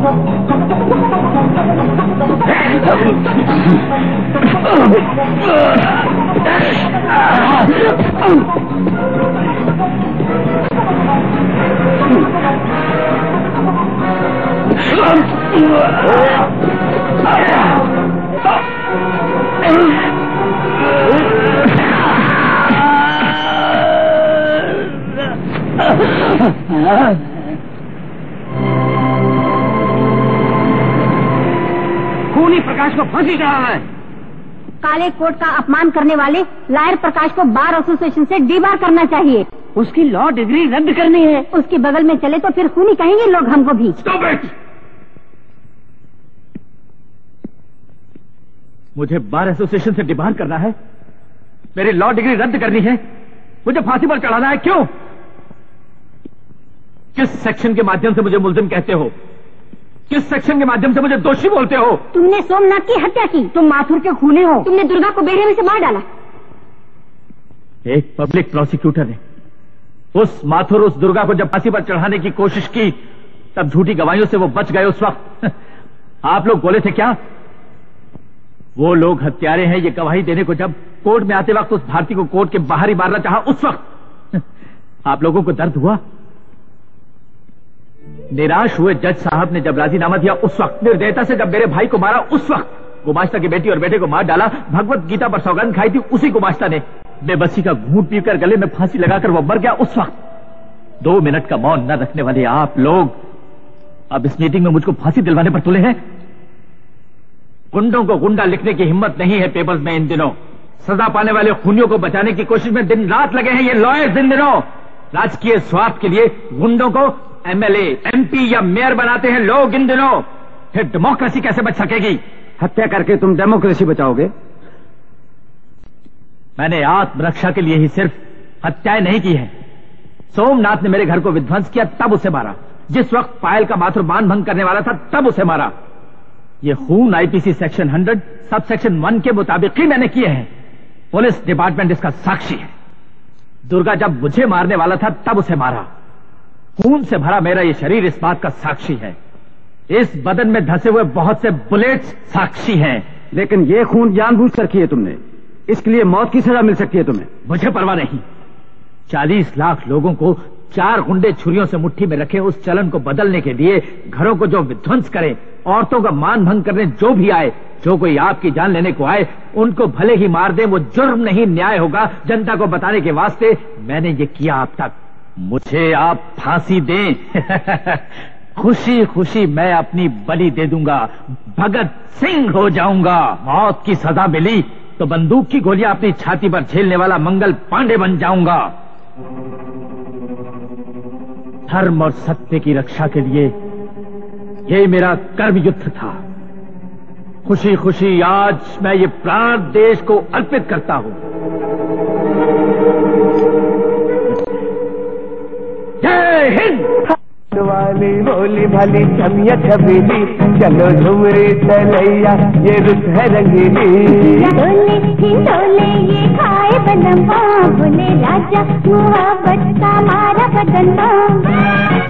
खूनी प्रकाश को फांसी चढ़ाना है। काले कोट का अपमान करने वाले लायर प्रकाश को बार एसोसिएशन से डीबार करना चाहिए। उसकी लॉ डिग्री रद्द करनी है। उसके बगल में चले तो फिर खूनी कहेंगे लोग हमको भी। Stop it! मुझे बार एसोसिएशन से डिबार करना है, मेरी लॉ डिग्री रद्द करनी है, मुझे फांसी पर चढ़ाना है। क्यों? किस सेक्शन के माध्यम से मुझे मुल्जिम कहते हो? किस सेक्शन के माध्यम से मुझे दोषी बोलते हो? तुमने सोमनाथ की हत्या की, तुम माथुर के खूनी हो, तुमने दुर्गा को बेड़े में से मार डाला। एक पब्लिक प्रोसिक्यूटर ने उस माथुर उस दुर्गा को जब फांसी पर चढ़ाने की कोशिश की, तब झूठी गवाहियों से वो बच गए। उस वक्त आप लोग बोले थे क्या? वो लोग हत्यारे हैं ये गवाही देने को जब कोर्ट में आते वक्त उस भारती को कोर्ट के बाहर ही मारना चाहा, उस वक्त आप लोगों को दर्द हुआ? निराश हुए जज साहब ने जब राजीनामा दिया, उस वक्त निर्दयता से जब मेरे भाई को मारा, उस वक्त गुमाश्ता की बेटी और बेटे को मार डाला, भगवत गीता पर सौगंध खाई थी उसी गुमाश्ता ने, बेबसी का घूंट पीकर गले में फांसी लगाकर वो मर गया। उस वक्त 2 मिनट का मौन न रखने वाले आप लोग अब इस मीटिंग में मुझको फांसी दिलवाने पर तुले हैं। गुंडों को गुंडा लिखने की हिम्मत नहीं है पेपर्स में इन दिनों। सजा पाने वाले खूनियों को बचाने की कोशिश में दिन रात लगे हैं ये लॉयर्स इन दिनों। राजकीय स्वार्थ के लिए गुंडों को एमएलए, एमपी या मेयर बनाते हैं लोग इन दिनों। फिर डेमोक्रेसी कैसे बच सकेगी? हत्या करके तुम डेमोक्रेसी बचाओगे? मैंने आत्मरक्षा के लिए ही सिर्फ हत्याएं नहीं की है। सोमनाथ ने मेरे घर को विध्वंस किया, तब उसे मारा। जिस वक्त पायल का माथुर बांध भंग करने वाला था, तब उसे मारा। ये खून आईपीसी सेक्शन 100 सब सेक्शन 1 के मुताबिक ही मैंने किए हैं। पुलिस डिपार्टमेंट इसका साक्षी है। दुर्गा जब मुझे मारने वाला था, तब उसे मारा। खून से भरा मेरा ये शरीर इस बात का साक्षी है। इस बदन में धसे हुए बहुत से बुलेट्स साक्षी हैं। लेकिन ये खून जानबूझकर किए तुमने, इसके लिए मौत की सजा मिल सकती है तुम्हें। मुझे परवाह नहीं। 40 लाख लोगों को 4 गुंडे छुरियों से मुट्ठी में रखे उस चलन को बदलने के लिए घरों को जो विध्वंस करे, औरतों का मान भंग करने जो भी आए, जो कोई आपकी जान लेने को आए, उनको भले ही मार दे, वो जुर्म नहीं न्याय होगा। जनता को बताने के वास्ते मैंने ये किया अब तक। मुझे आप फांसी दें खुशी खुशी मैं अपनी बलि दे दूंगा, भगत सिंह हो जाऊंगा। मौत की सजा मिली तो बंदूक की गोलियां अपनी छाती पर झेलने वाला मंगल पांडे बन जाऊंगा। धर्म और सत्य की रक्षा के लिए ये मेरा कर्म युद्ध था। खुशी खुशी आज मैं ये प्राण देश को अर्पित करता हूं। जय हिंद। वाली बोली भली छमिया छबीली, चलो झुमरी चलैया ये रुत है रंगीली। डोले हिंडोले ये खाए बनवा, बोले राजा मुहाबत का मारा बदनमा।